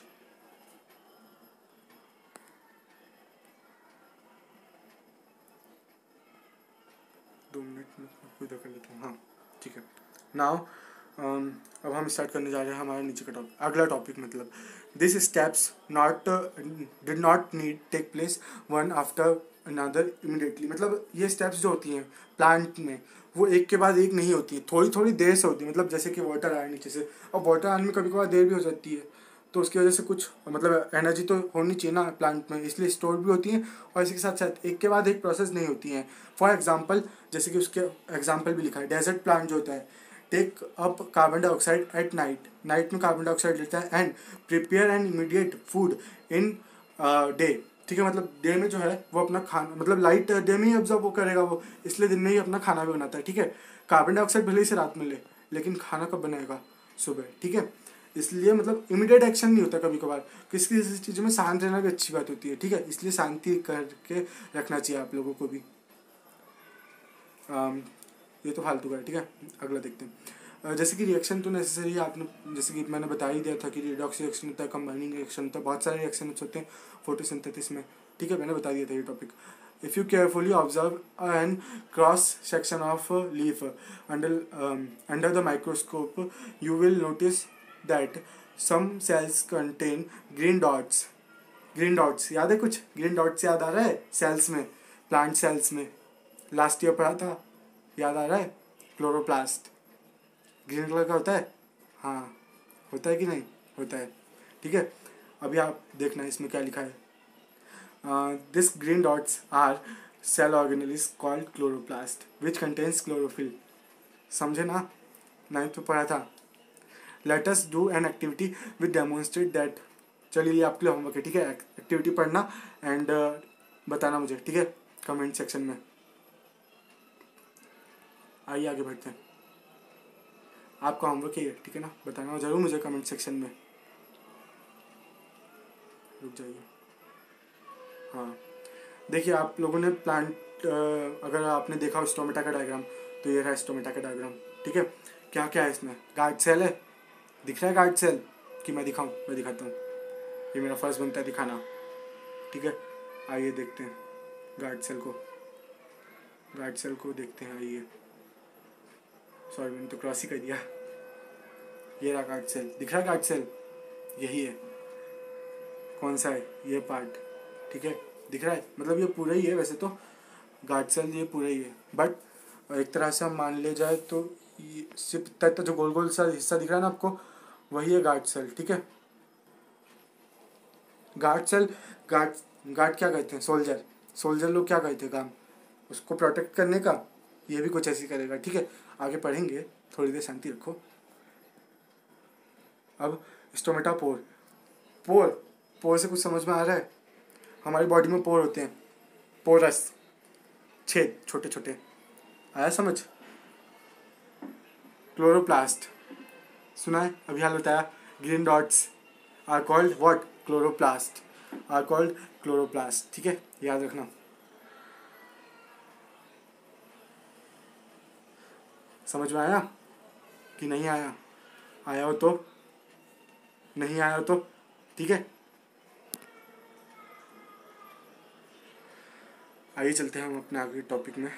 दो मिनट में आपको इधर कर लेता हूँ, हाँ ठीक है। नाउ अब हम स्टार्ट करने जा रहे हैं हमारा नीचे का टॉपिक, अगला टॉपिक, मतलब this steps not did not need take place one after another immediately. मतलब ये स्टेप्स जो होती हैं प्लांट में वो एक के बाद एक नहीं होती है, थोड़ी थोड़ी देर से होती है। मतलब जैसे कि वाटर आया नीचे से, और वाटर आने में कभी कभार देर भी हो जाती है, तो उसकी वजह से कुछ मतलब एनर्जी तो होनी चाहिए ना प्लांट में, इसलिए स्टोर भी होती है और इसी के साथ साथ एक के बाद एक प्रोसेस नहीं होती हैं। फॉर एग्जांपल जैसे कि उसके एग्जांपल भी लिखा है, डेजर्ट प्लांट जो होता है take up carbon dioxide at night, night में कार्बन डाइऑक्साइड लेता है and prepare an immediate food in day. ठीक है, मतलब डे में जो है वो अपना खाना मतलब लाइट डे में ही ऑब्जर्व वो करेगा वो, इसलिए दिन में ही अपना खाना भी बनाता है। ठीक है, कार्बन डाइऑक्साइड भले ही से रात में ले, लेकिन खाना कब बनाएगा? सुबह। ठीक है, इसलिए मतलब इमीडिएट एक्शन नहीं होता कभी कभार, किसी किसी चीज़ों में शांत रहना भी अच्छी बात होती है। ठीक है, इसलिए शांति करके रखना चाहिए आप लोगों को भी। आम, ये तो फालतू का है। ठीक है, अगला देखते हैं। अ, जैसे कि रिएक्शन तो नेसेसरी है, आपने जैसे कि मैंने बता ही दिया था कि रिडॉक्स रिएक्शन होता है, कंबाइनिंग रिएक्शन होता है, बहुत सारे रिएक्शन होते हैं फोटोसिंथेसिस में। ठीक है, मैंने बता दिया था ये topic. If you carefully observe and cross section of leaf under under the microscope you will notice that some cells contain green dots. Green dots याद है? कुछ ग्रीन डॉट्स याद आ रहा है? सेल्स में, प्लांट सेल्स में लास्ट ईयर पढ़ा था, याद आ रहा है? क्लोरोप्लास्ट ग्रीन कलर का होता है। हाँ, होता है कि नहीं? होता है। ठीक है, अभी आप देखना इसमें क्या लिखा है। This green dots are cell organelles called chloroplast which contains chlorophyll. समझे ना? नाइन्थ में पढ़ा था। Let us do an activity which demonstrate that. चलिए ये आपके लिए होमवर्क है। ठीक है, एक्टिविटी पढ़ना एंड uh, बताना मुझे। ठीक है, कमेंट सेक्शन में। आइए आगे बढ़ते हैं। आपका होमवर्क ही है, ठीक है ना? बताना जरूर मुझे कमेंट सेक्शन में। रुक जाइए। हाँ, देखिए आप लोगों ने प्लांट अगर आपने देखा स्टोमेटा का डायग्राम, तो ये है स्टोमेटा का डायग्राम। ठीक है, क्या क्या है इसमें? गार्ड सेल है, दिख रहा है गार्ड सेल कि मैं दिखाऊं? मैं दिखाता हूँ, ये मेरा फर्स्ट बनता है दिखाना। ठीक है, आइए देखते हैं गार्ड सेल को। गार्ड सेल को देखते हैं, आइए। सॉरी, मैंने तो क्रॉस ही कर दिया। ये रहा गार्ड सेल, दिख रहा है गार्ड सेल? यही है। कौन सा है? ये पार्ट। ठीक है, दिख रहा है? मतलब ये पूरा ही है वैसे तो, गार्ड सेल ये पूरा ही है, बट एक तरह से हम मान ले जाए तो ये सिर्फ इतना इतना जो गोल गोल सा हिस्सा दिख रहा है ना आपको, वही है गार्ड सेल। ठीक है, गार्ड सेल, गार्ड गार्ड क्या कहते हैं? सोल्जर। सोल्जर लोग क्या कहते हैं काम? उसको प्रोटेक्ट करने का। ये भी कुछ ऐसी करेगा। ठीक है, आगे पढ़ेंगे, थोड़ी देर शांति रखो। अब स्टोमेटा पोर। पोर पोर से कुछ समझ में आ रहा है? हमारी बॉडी में पोर होते हैं, पोरस, छेद छोटे छोटे। आया समझ? क्लोरोप्लास्ट सुना है? अभी हाल बताया। Green dots are called what? Chloroplast are called chloroplast. ठीक है, याद रखना। समझ में आया कि नहीं आया? आया हो तो, नहीं आया हो तो ठीक है। आइए चलते हैं हम अपने आगे टॉपिक में।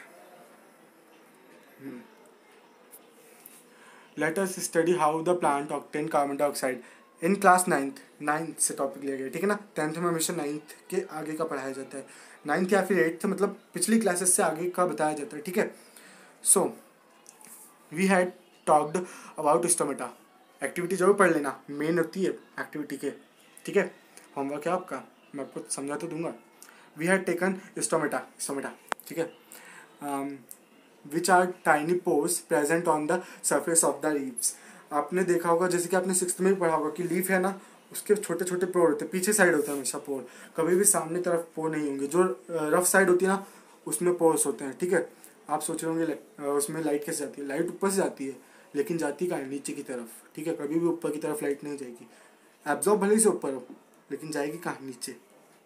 Let us study how the plant obtain carbon dioxide in class ninth. Ninth से टॉपिक लिया गया, ठीक है ना? टेंथ में हमेशा नाइन्थ के आगे का पढ़ाया जाता है, नाइन्थ या फिर एट्थ, मतलब पिछली क्लासेस से आगे का बताया जाता है। ठीक है, so we had talked about stomata. Activity जरूर पढ़ लेना, मेन होती है एक्टिविटी के। ठीक है, होमवर्क है आपका, मैं आपको समझा तो दूंगा। We had taken stomata stomata ठीक है, which are tiny pores present on the surface of the leaves. आपने देखा होगा, जैसे कि आपने सिक्स्थ में भी पढ़ा होगा कि लीफ है ना, उसके छोटे छोटे पोर होते हैं, पीछे साइड होता है हमेशा पोर, कभी भी सामने तरफ पोर नहीं होंगे। जो रफ साइड होती है ना, उसमें पोर्स होते हैं। ठीक है, आप सोच रहे होंगे उसमें लाइट कैसे जाती है? लाइट ऊपर से जाती है, लेकिन जाती कहाँ है? नीचे की तरफ। ठीक है, कभी भी ऊपर की तरफ लाइट नहीं जाएगी। एब्जॉर्ब भले से ऊपर हो, लेकिन जाएगी कहाँ? नीचे।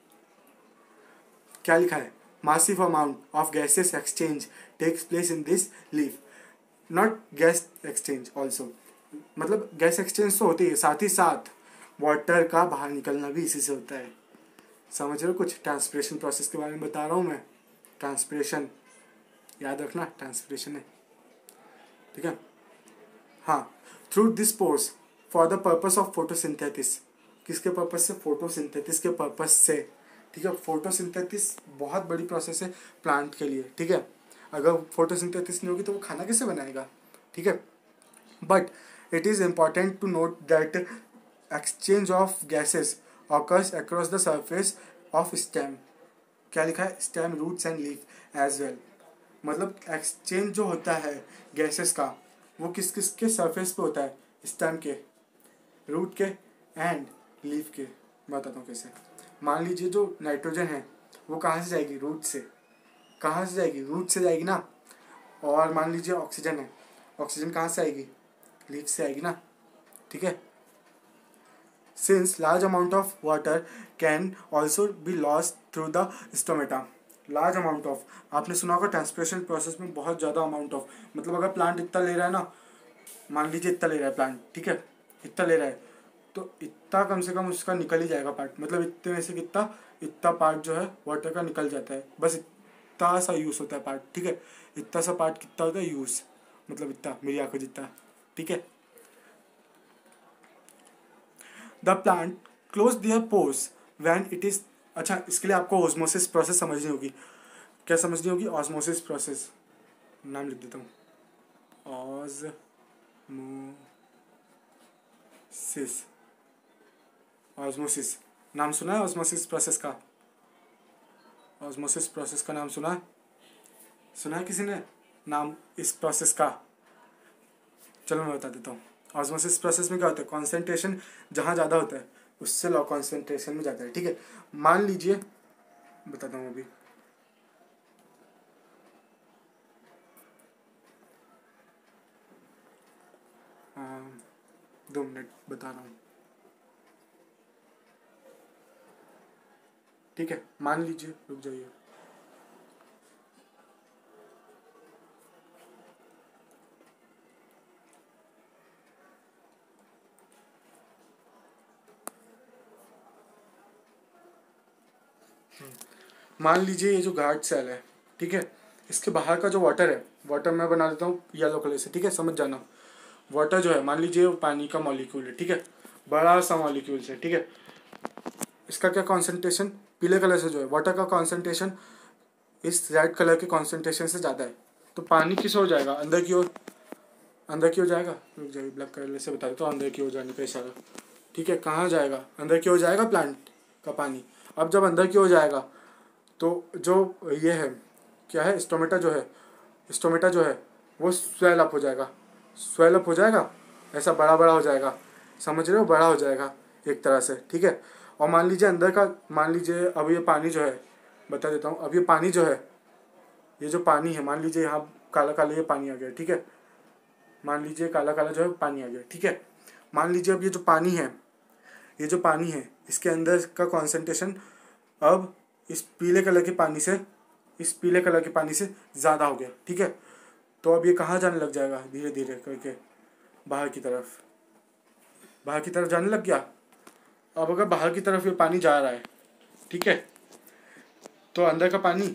क्या लिखा है? Massive amount of gases exchange takes place in this leaf, not gas exchange also. मतलब गैस एक्सचेंज तो होती है, साथ ही साथ वाटर का बाहर निकलना भी इसी से होता है। समझ रहे हो? कुछ ट्रांसपिरेशन प्रोसेस के बारे में बता रहा हूँ मैं। ट्रांसपिरेशन याद रखना, ट्रांसपिरेशन है। ठीक है, हाँ। Through this pores for the purpose of photosynthesis. किसके पर्पस से? फोटोसिंथेसिस के पर्पस से। ठीक है, फोटोसिंथेसिस बहुत बड़ी प्रोसेस है प्लांट के लिए। ठीक है, अगर फोटोसिंथेसिस नहीं होगी तो वो खाना कैसे बनाएगा? ठीक है, but it is important to note that exchange of gases occurs across the surface of stem. क्या लिखा है? Stem, roots and leaf as well. मतलब एक्सचेंज जो होता है गैसेस का वो किस किस के सरफेस पे होता है? स्टेम के, रूट के एंड लीफ के। बताता हूँ कैसे। मान लीजिए जो नाइट्रोजन है वो कहाँ से जाएगी? रूट से। कहाँ से जाएगी? रूट से जाएगी ना। और मान लीजिए ऑक्सीजन है, ऑक्सीजन कहाँ से आएगी? लीफ से आएगी ना। ठीक है। Since large amount of water can also be lost through the stomata. Large amount of, आपने सुना होगा ट्रांसपिरेशन प्रोसेस में बहुत ज़्यादा अमाउंट ऑफ, मतलब अगर प्लांट इतना ले रहा है ना, मान लीजिए इतना ले रहा है प्लांट, ठीक है, इतना ले रहा है, तो इतना कम से कम उसका निकल ही जाएगा पार्ट। मतलब इतने में से कितना, इतना पार्ट जो है वाटर का निकल जाता है। बस इतना सा यूज़ होता है पार्ट। ठीक है, इतना सा पार्ट कितना होता है यूज़, मतलब इतना, मेरी आंखों जितना। ठीक है। The plant close their pores when it is. अच्छा, इसके लिए आपको ऑस्मोसिस प्रोसेस समझनी होगी। क्या समझनी होगी? Osmosis process. नाम लिख देता हूँ, ऑस्मोसिस। ऑस्मोसिस नाम सुना है? ऑस्मोसिस प्रोसेस का, ऑस्मोसिस प्रोसेस का नाम सुना है? सुना है किसी ने नाम इस प्रोसेस का? चलो मैं बता देता हूँ। ऑस्मोसिस प्रोसेस में क्या होता है? कॉन्सेंट्रेशन जहाँ ज़्यादा होता है उससे लो कॉन्सेंट्रेशन में जाता है। ठीक है। मान लीजिए, बताता हूँ अभी। हाँ, दो मिनट बता रहा हूँ। ठीक है, मान लीजिए, रुक जाइए। मान लीजिए ये जो गार्ड सेल है, ठीक है, इसके बाहर का जो वाटर है, वाटर मैं बना देता हूँ येलो कलर से। ठीक है, समझ जाना। वाटर जो है, मान लीजिए वो पानी का मॉलिक्यूल है। ठीक है, बड़ा सा मॉलिक्यूल से। ठीक है, इसका क्या कॉन्सेंट्रेशन? पीले कलर से जो है वाटर का कॉन्सेंट्रेशन इस रेड कलर के कॉन्सेंट्रेशन से ज़्यादा है। तो पानी किस हो जाएगा? अंदर की ओर, अंदर की ओर जाएगा। रुक जाइए, ब्लैक कलर से बता देता हूँ अंदर की ओर जाने का इशारा। ठीक है, कहाँ जाएगा? अंदर की ओर जाएगा प्लांट का पानी। अब जब अंदर की ओर जाएगा तो जो ये है, क्या है, स्टोमेटा जो है, स्टोमेटा जो है वो स्वेल अप हो जाएगा। स्वेल अप हो जाएगा, ऐसा बड़ा बड़ा हो जाएगा। समझ रहे हो? बड़ा हो जाएगा एक तरह से। ठीक है। और मान लीजिए अंदर का, मान लीजिए अब ये पानी जो है, बता देता हूँ, अब ये पानी जो है, ये जो पानी है, मान लीजिए यहाँ काला काला ये पानी आ गया। ठीक है, मान लीजिए काला काला जो है पानी आ गया। ठीक है, मान लीजिए अब ये जो पानी है, ये जो पानी है इसके अंदर का कॉन्सेंट्रेशन अब इस पीले कलर के पानी से, इस पीले कलर के पानी से ज़्यादा हो गया। ठीक है, तो अब ये कहाँ जाने लग जाएगा? धीरे धीरे करके बाहर की तरफ, बाहर की तरफ जाने लग गया। अब अगर बाहर की तरफ ये पानी जा रहा है, ठीक है, तो अंदर का पानी,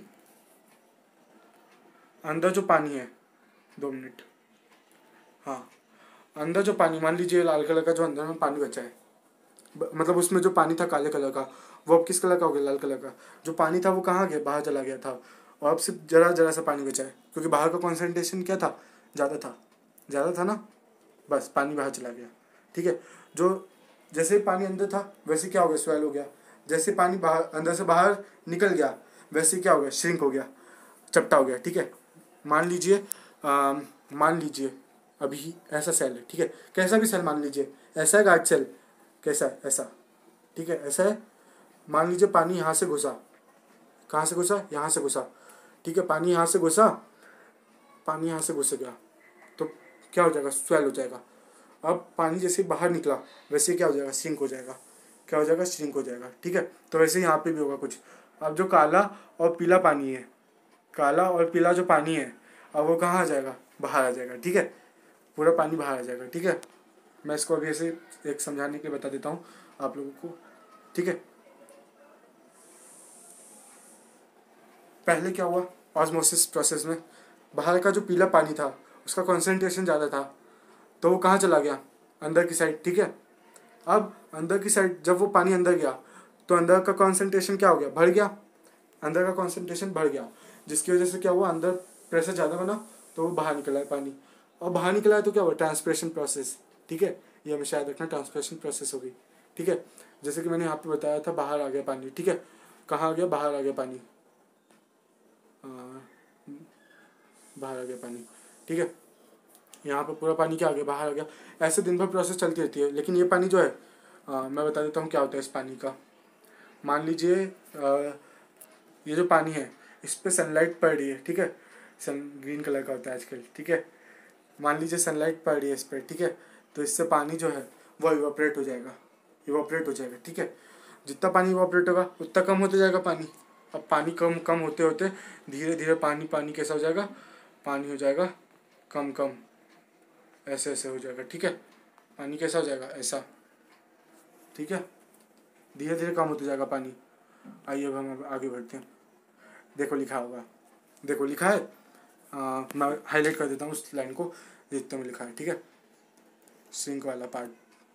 अंदर जो पानी है, दो मिनट, हाँ, अंदर जो पानी, मान लीजिए लाल कलर का जो अंदर में पानी बचा है, मतलब उसमें जो पानी था काले कलर का, वो अब किस कलर का हो गया? लाल कलर का। जो पानी था वो कहाँ गया? बाहर चला गया था। और अब सिर्फ जरा जरा सा पानी बचा है, क्योंकि बाहर का कॉन्सेंट्रेशन क्या था? ज़्यादा था, ज़्यादा था ना, बस पानी बाहर चला गया। ठीक है, जो जैसे ही पानी अंदर था वैसे क्या हो गया? स्वेल हो गया। जैसे पानी बाहर, अंदर से बाहर निकल गया, वैसे क्या हो गया? श्रिंक हो गया, चपटा हो गया। ठीक है, मान लीजिए, मान लीजिए अभी ऐसा सेल है। ठीक है, कैसा भी सेल मान लीजिए, ऐसा है गार्ड सेल, कैसा है? ऐसा। ठीक है, ऐसा है। मान लीजिए पानी यहाँ से घुसा, कहाँ से घुसा? यहाँ से घुसा। ठीक है, पानी यहाँ से घुसा, पानी यहाँ से घुस गया, तो क्या हो जाएगा? स्वेल हो जाएगा। अब पानी जैसे बाहर निकला वैसे क्या हो जाएगा? श्रिंक हो जाएगा। क्या हो जाएगा? श्रिंक हो जाएगा। ठीक है, तो वैसे यहाँ पे भी होगा कुछ। अब जो काला और पीला पानी है, काला और पीला जो पानी है, अब वो कहाँ आ जाएगा? बाहर आ जाएगा। ठीक है, पूरा पानी बाहर आ जाएगा। ठीक है, मैं इसको अभी ऐसे एक समझाने के लिए बता देता हूँ आप लोगों को। ठीक है, पहले क्या हुआ ऑस्मोसिस प्रोसेस में? बाहर का जो पीला पानी था उसका कॉन्सेंट्रेशन ज़्यादा था, तो वो कहाँ चला गया? अंदर की साइड। ठीक है, अब अंदर की साइड जब वो पानी अंदर गया तो अंदर का कॉन्सेंट्रेशन क्या हो गया? बढ़ गया। अंदर का कॉन्सेंट्रेशन बढ़ गया, जिसकी वजह से क्या हुआ? अंदर प्रेशर ज़्यादा बना, तो वो बाहर निकला है पानी। और बाहर निकला है तो क्या हुआ? Transpiration process. ठीक ठीक है, ये हमेशा याद रखना, ट्रांसपिरेशन प्रोसेस होगी, ठीक है। जैसे कि मैंने यहाँ पे बताया था बाहर आ गया पानी, ठीक है, कहाँ आ गया, बाहर आ गया पानी, आ, बाहर आ गया पानी, ठीक है, यहाँ पे पूरा पानी क्या आ गया, बाहर आ गया। ऐसे दिन भर प्रोसेस चलती रहती है। लेकिन ये पानी जो है आ, मैं बता देता हूँ क्या होता है इस पानी का। मान लीजिए ये जो पानी है इस पर सनलाइट पड़ रही है, ठीक है, सन ग्रीन कलर का होता है आजकल, ठीक है, मान लीजिए सनलाइट पड़ रही है इस पर, ठीक है, तो इससे पानी जो है वो इवापोरेट हो जाएगा, इवापोरेट हो जाएगा, ठीक है। जितना पानी इवापोरेट होगा उतना कम होते जाएगा पानी। अब पानी कम कम होते होते धीरे धीरे पानी पानी कैसा हो जाएगा, पानी हो जाएगा कम कम, ऐसे ऐसे हो जाएगा, ठीक है, पानी कैसा हो जाएगा, ऐसा, ठीक है, धीरे धीरे कम होते जाएगा पानी। आइए अब हम आगे बढ़ते हैं। देखो लिखा होगा, देखो लिखा है, आ, मैं हाईलाइट कर देता हूँ उस लाइन को जितने में लिखा है, ठीक है, सिंक वाला part.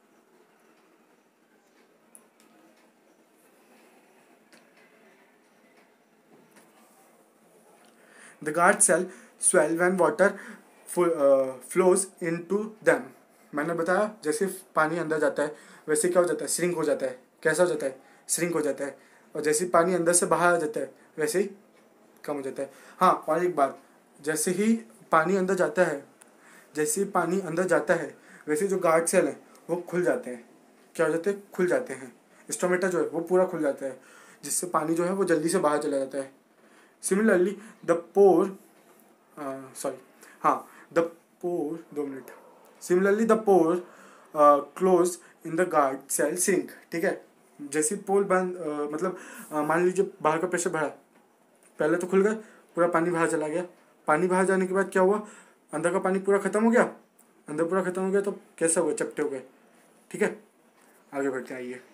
The guard cell swell when water flows into them. मैंने बताया जैसे पानी अंदर जाता है वैसे क्या हो जाता है, श्रिंक हो जाता है। कैसा हो जाता है, श्रिंक हो जाता है। और जैसे पानी अंदर से बाहर आ जाता है वैसे ही कम हो जाता है। हाँ, और एक बात, जैसे ही पानी अंदर जाता है जैसे ही पानी अंदर जाता है वैसे जो गार्ड सेल हैं वो खुल जाते हैं। क्या हो जाते हैं, खुल जाते हैं। स्टोमेटा जो है वो पूरा खुल जाता है, जिससे पानी जो है वो जल्दी से बाहर चला जाता है। सिमिलरली द पोर सॉरी हाँ द पोर दो minute similarly the pore close in the guard cell sink, ठीक है। जैसे पोल बंद uh, मतलब uh, मान लीजिए बाहर का प्रेशर बढ़ा, पहले तो खुल गए, पूरा पानी बाहर चला गया। पानी बाहर जाने के बाद क्या हुआ, अंदर का पानी पूरा खत्म हो गया। अंदर पूरा खत्म हो गया तो कैसा हुआ, चपटे हो गए, ठीक है। आगे बढ़ते हैं, आइए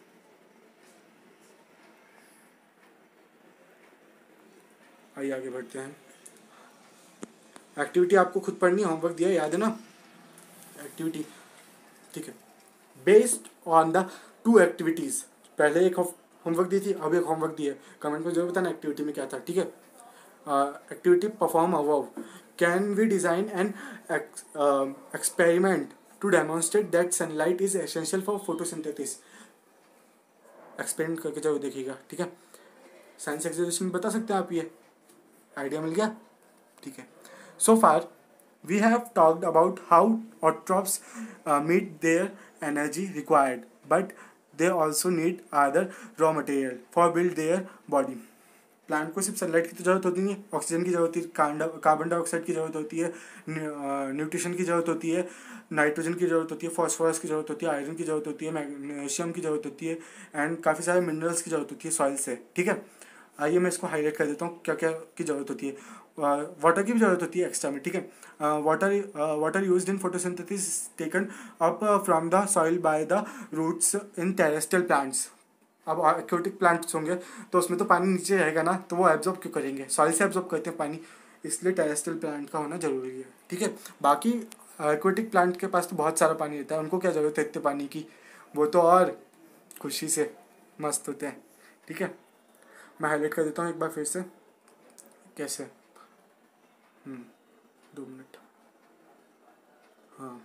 आइए आगे बढ़ते हैं। एक्टिविटी आपको खुद पढ़नी है, होमवर्क दिया, याद है ना एक्टिविटी, ठीक है। Based on the two activities, पहले एक होमवर्क दी थी, अब एक होमवर्क दी है। कमेंट में जरूर बताना एक्टिविटी में क्या था, ठीक है। Activity perform above, can we design an experiment to demonstrate that sunlight is essential for photosynthesis. Experiment करके जरूर देखिएगा, ठीक है। साइंस एग्जीबिशन में बता सकते हैं आप, ये आइडिया मिल गया, ठीक है। So far we have talked about how autotrophs uh, meet their energy required, but they also need other raw material for build their body. Plant को सिर्फ सनलाइट की तो जरूरत होती नहीं है, ऑक्सीजन की जरूरत होती है, कार्बन डाइऑक्साइड की जरूरत होती है, न्यूट्रिशन की जरूरत होती है, नाइट्रोजन की जरूरत होती है, फॉस्फोरस की जरूरत होती है, आयरन की जरूरत होती है, मैग्नीशियम की जरूरत होती है, एंड काफ़ी सारे मिनरल्स की जरूरत होती है सॉइल से, ठीक है। आइए मैं इसको हाईलाइट कर देता हूँ क्या क्या की जरूरत होती है। वाटर uh, की भी जरूरत होती है एक्स्ट्रा में, ठीक है। Water water used in photosynthesis taken up from the soil by the roots in terrestrial plants. अब एक्वेटिक प्लांट्स होंगे तो उसमें तो पानी नीचे रहेगा ना, तो वो एब्जॉर्ब क्यों करेंगे, सॉइल से एब्जॉर्ब करते हैं पानी, इसलिए टेरेस्ट्रियल प्लांट का होना जरूरी है, ठीक है। बाकी एक्वेटिक प्लांट के पास तो बहुत सारा पानी रहता है, उनको क्या जरूरत है इतने पानी की, वो तो और खुशी से मस्त होते हैं, ठीक है। मैं हाईलाइट कर देता हूँ एक बार फिर से, कैसे, हम्म दो मिनट, हाँ,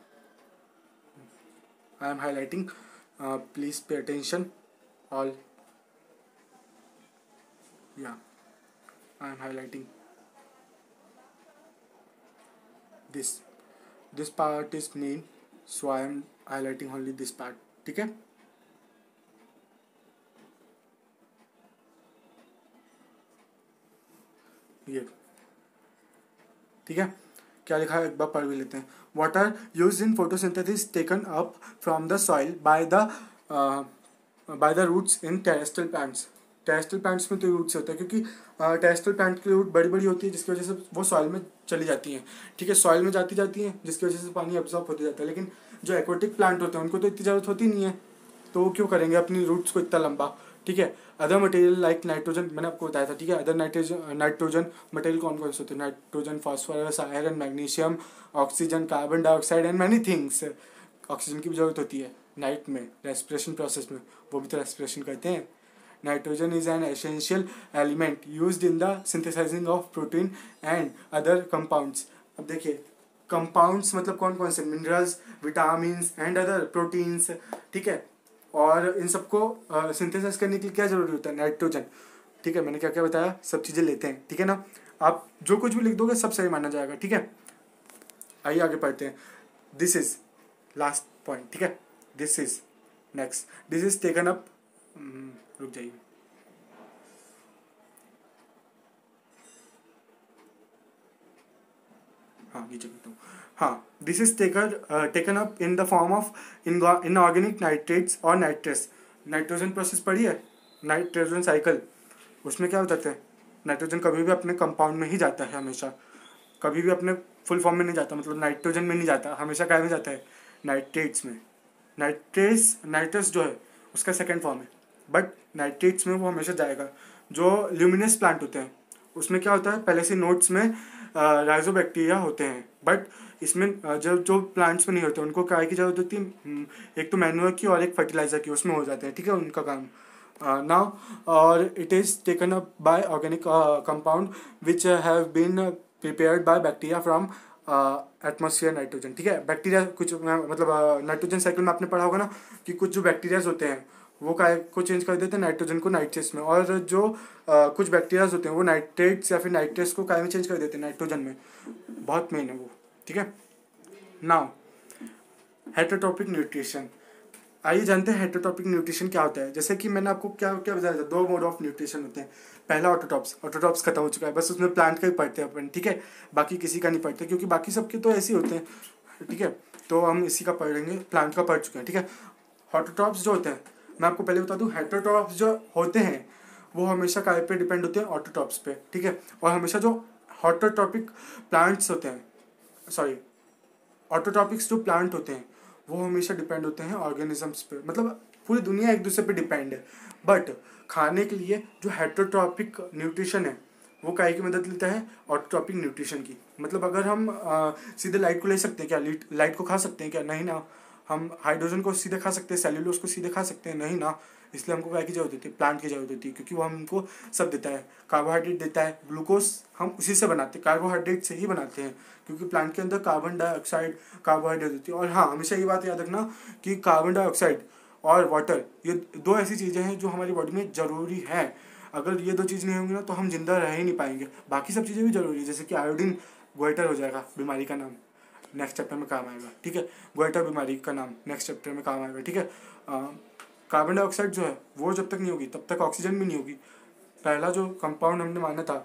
I am highlighting, please pay attention all, या I am highlighting this this part is main, so I am highlighting only this part, ठीक है। ये ठीक है, क्या लिखा है एक बार पढ़ भी लेते हैं। Water used in photosynthesis taken up from the soil by the by the roots in terrestrial plants. Terrestrial plants में तो रूट्स होता है, क्योंकि टेरेस्ट्रियल प्लांट की रूट बड़ी बड़ी होती है जिसकी वजह से वो सॉइल में चली जाती हैं, ठीक है, सॉइल में जाती जाती हैं जिसकी वजह से पानी एब्जॉर्ब होते जाता है। लेकिन जो एक्वेटिक प्लांट होते हैं उनको तो इतनी ज़रूरत होती नहीं है, तो वो क्यों करेंगे अपनी रूट्स को इतना लंबा, ठीक है। अदर मटेरियल लाइक नाइट्रोजन, मैंने आपको बताया था, ठीक है। अदर नाइट्रोजन नाइट्रोजन मटेरियल कौन कौन से होते हैं, nitrogen, phosphorus, iron, magnesium, oxygen, carbon dioxide and many things. Oxygen की भी जरूरत होती है नाइट में, रेस्पिरेशन प्रोसेस में, वो भी तो रेस्पिरेशन करते हैं। Nitrogen is an essential element used in the synthesizing of protein and other compounds. अब देखिए कंपाउंड्स मतलब कौन कौन से, minerals, vitamins and other proteins, ठीक है। और इन सबको सिंथेसाइज करने के लिए क्या जरूरी होता है, नाइट्रोजन, ठीक है। मैंने क्या क्या बताया, सब चीज़ें लेते हैं, ठीक है ना। आप जो कुछ भी लिख दोगे सब सही माना जाएगा, ठीक है। आइए आगे पढ़ते हैं। दिस इज लास्ट पॉइंट, ठीक है। This is next, this is taken up, रुक जाइए, हाँ नीचे करता हूँ। हाँ, this is taken taken up in the form of inorganic nitrates और नाइट्रस। नाइट्रोजन प्रोसेस पढ़ी है, नाइट्रोजन साइकिल, उसमें क्या होता है, नाइट्रोजन कभी भी अपने कंपाउंड में ही जाता है, हमेशा कभी भी अपने फुल फॉर्म में नहीं जाता, मतलब नाइट्रोजन में नहीं जाता, हमेशा क्या में जाता है, नाइट्रेट्स में। नाइट्रेट्स नाइट्रस जो है उसका सेकेंड फॉर्म है, बट नाइट्रेट्स में वो हमेशा जाएगा। जो ल्यूमिनस प्लांट होते हैं उसमें क्या होता है, पहले से नोट्स में राइजोबैक्टीरिया होते हैं, बट इसमें जो जो प्लांट्स में नहीं होते उनको क्या की जरूरत होती है, एक तो मैन्योर की और एक फर्टिलाइजर की, उसमें हो जाते हैं, ठीक है, उनका काम। नाउ और it is taken up by organic compound which have been prepared by bacteria from atmosphere nitrogen, ठीक है। बैक्टीरिया कुछ मतलब नाइट्रोजन साइकिल में आपने पढ़ा होगा ना कि कुछ जो बैक्टीरियाज होते हैं वो काय को चेंज कर देते हैं नाइट्रोजन को नाइट्रेट्स में, और जो आ, कुछ बैक्टीरियाज होते हैं वो नाइट्रेट्स या फिर नाइट्रेट्स को काय में चेंज कर देते हैं, नाइट्रोजन में। बहुत मेन है वो, ठीक है। नाउ हेटेरोटॉपिक न्यूट्रिशन, आइए जानते हैं हेटेरोटॉपिक न्यूट्रिशन क्या होता है। जैसे कि मैंने आपको क्या क्या बताया था, दो मोड ऑफ न्यूट्रिशन होते हैं। पहला ऑटोटॉप्स, ऑटोटॉप्स खत्म हो चुका है, बस उसमें प्लांट का ही पढ़ते हैं अपन, ठीक है, बाकी किसी का नहीं पढ़ते क्योंकि बाकी सबके तो ऐसे ही होते हैं, ठीक है। तो हम इसी का पढ़ेंगे, प्लांट का पढ़ चुके हैं, ठीक है। ऑटोटॉप्स जो होते हैं, मैं आपको पहले बता दूं, हेटेरोटॉप्स जो होते हैं वो हमेशा काय पे डिपेंड होते हैं, ऑटोटॉप्स पे, ठीक है। और हमेशा जो ऑटोटॉपिक प्लांट्स होते हैं, सॉरी ऑटोटॉपिक्स जो प्लांट होते हैं वो हमेशा डिपेंड होते हैं ऑर्गेनिजम्स पे, मतलब पूरी दुनिया एक दूसरे पे डिपेंड है। बट खाने के लिए जो हेटेरोटॉपिक न्यूट्रिशन है वो काय की मदद लेता है, ऑटोटॉपिक न्यूट्रिशन की। मतलब अगर हम आ, सीधे लाइट को ले सकते हैं क्या, लाइट को खा सकते हैं क्या, नहीं ना। हम हाइड्रोजन को सीधे खा सकते हैं, सेल्यूलोज को सीधे खा सकते हैं, नहीं ना। इसलिए हमको क्या की जरूरत होती है, प्लांट की जरूरत होती है, क्योंकि वो हमको सब देता है, कार्बोहाइड्रेट देता है, ग्लूकोज हम उसी से बनाते हैं, कार्बोहाइड्रेट से ही बनाते हैं, क्योंकि प्लांट के अंदर कार्बन डाइऑक्साइड कार्बोहाइड्रेट होती है। और हाँ, हमेशा ये बात याद रखना कि कार्बन डाइऑक्साइड और वाटर ये दो ऐसी चीज़ें हैं जो हमारी बॉडी में ज़रूरी है। अगर ये दो चीज़ नहीं होंगी ना तो हम जिंदा रह ही नहीं पाएंगे। बाकी सब चीज़ें भी जरूरी है, जैसे कि आयोडीन, गोइटर हो जाएगा बीमारी का नाम, नेक्स्ट चैप्टर में काम आएगा, ठीक है। गोइटर बीमारी का नाम नेक्स्ट चैप्टर में काम आएगा, ठीक है। कार्बन डाइऑक्साइड जो है वो जब तक नहीं होगी तब तक ऑक्सीजन भी नहीं होगी। पहला जो कंपाउंड हमने माना था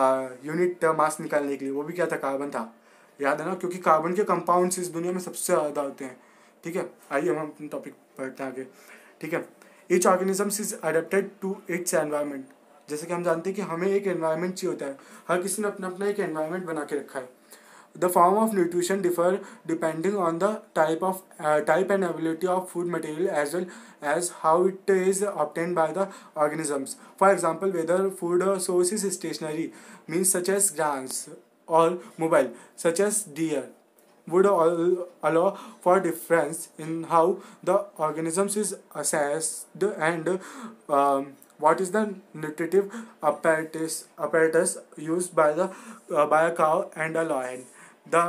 यूनिट मास निकालने के लिए, वो भी क्या था, कार्बन था, याद है ना, क्योंकि कार्बन के कंपाउंड्स इस दुनिया में सबसे ज़्यादा होते हैं, ठीक है। आइए हम अपने टॉपिक पढ़ते हैं आगे, ठीक है। Each organisms is adapted to its environment, जैसे कि हम जानते हैं कि हमें एक एनवायरनमेंट चाहिए होता है, हर किसी ने अपना अपना एक एनवायरनमेंट बना के रखा है। The form of nutrition differ depending on the type of uh, type and availability of food material as well as how it is obtained by the organisms. For example, whether food source is stationary, means such as grains, or mobile, such as deer, would all allow for difference in how the organisms is assessed and um, what is the nutritive apparatus apparatus used by the uh, by a cow and a lion. The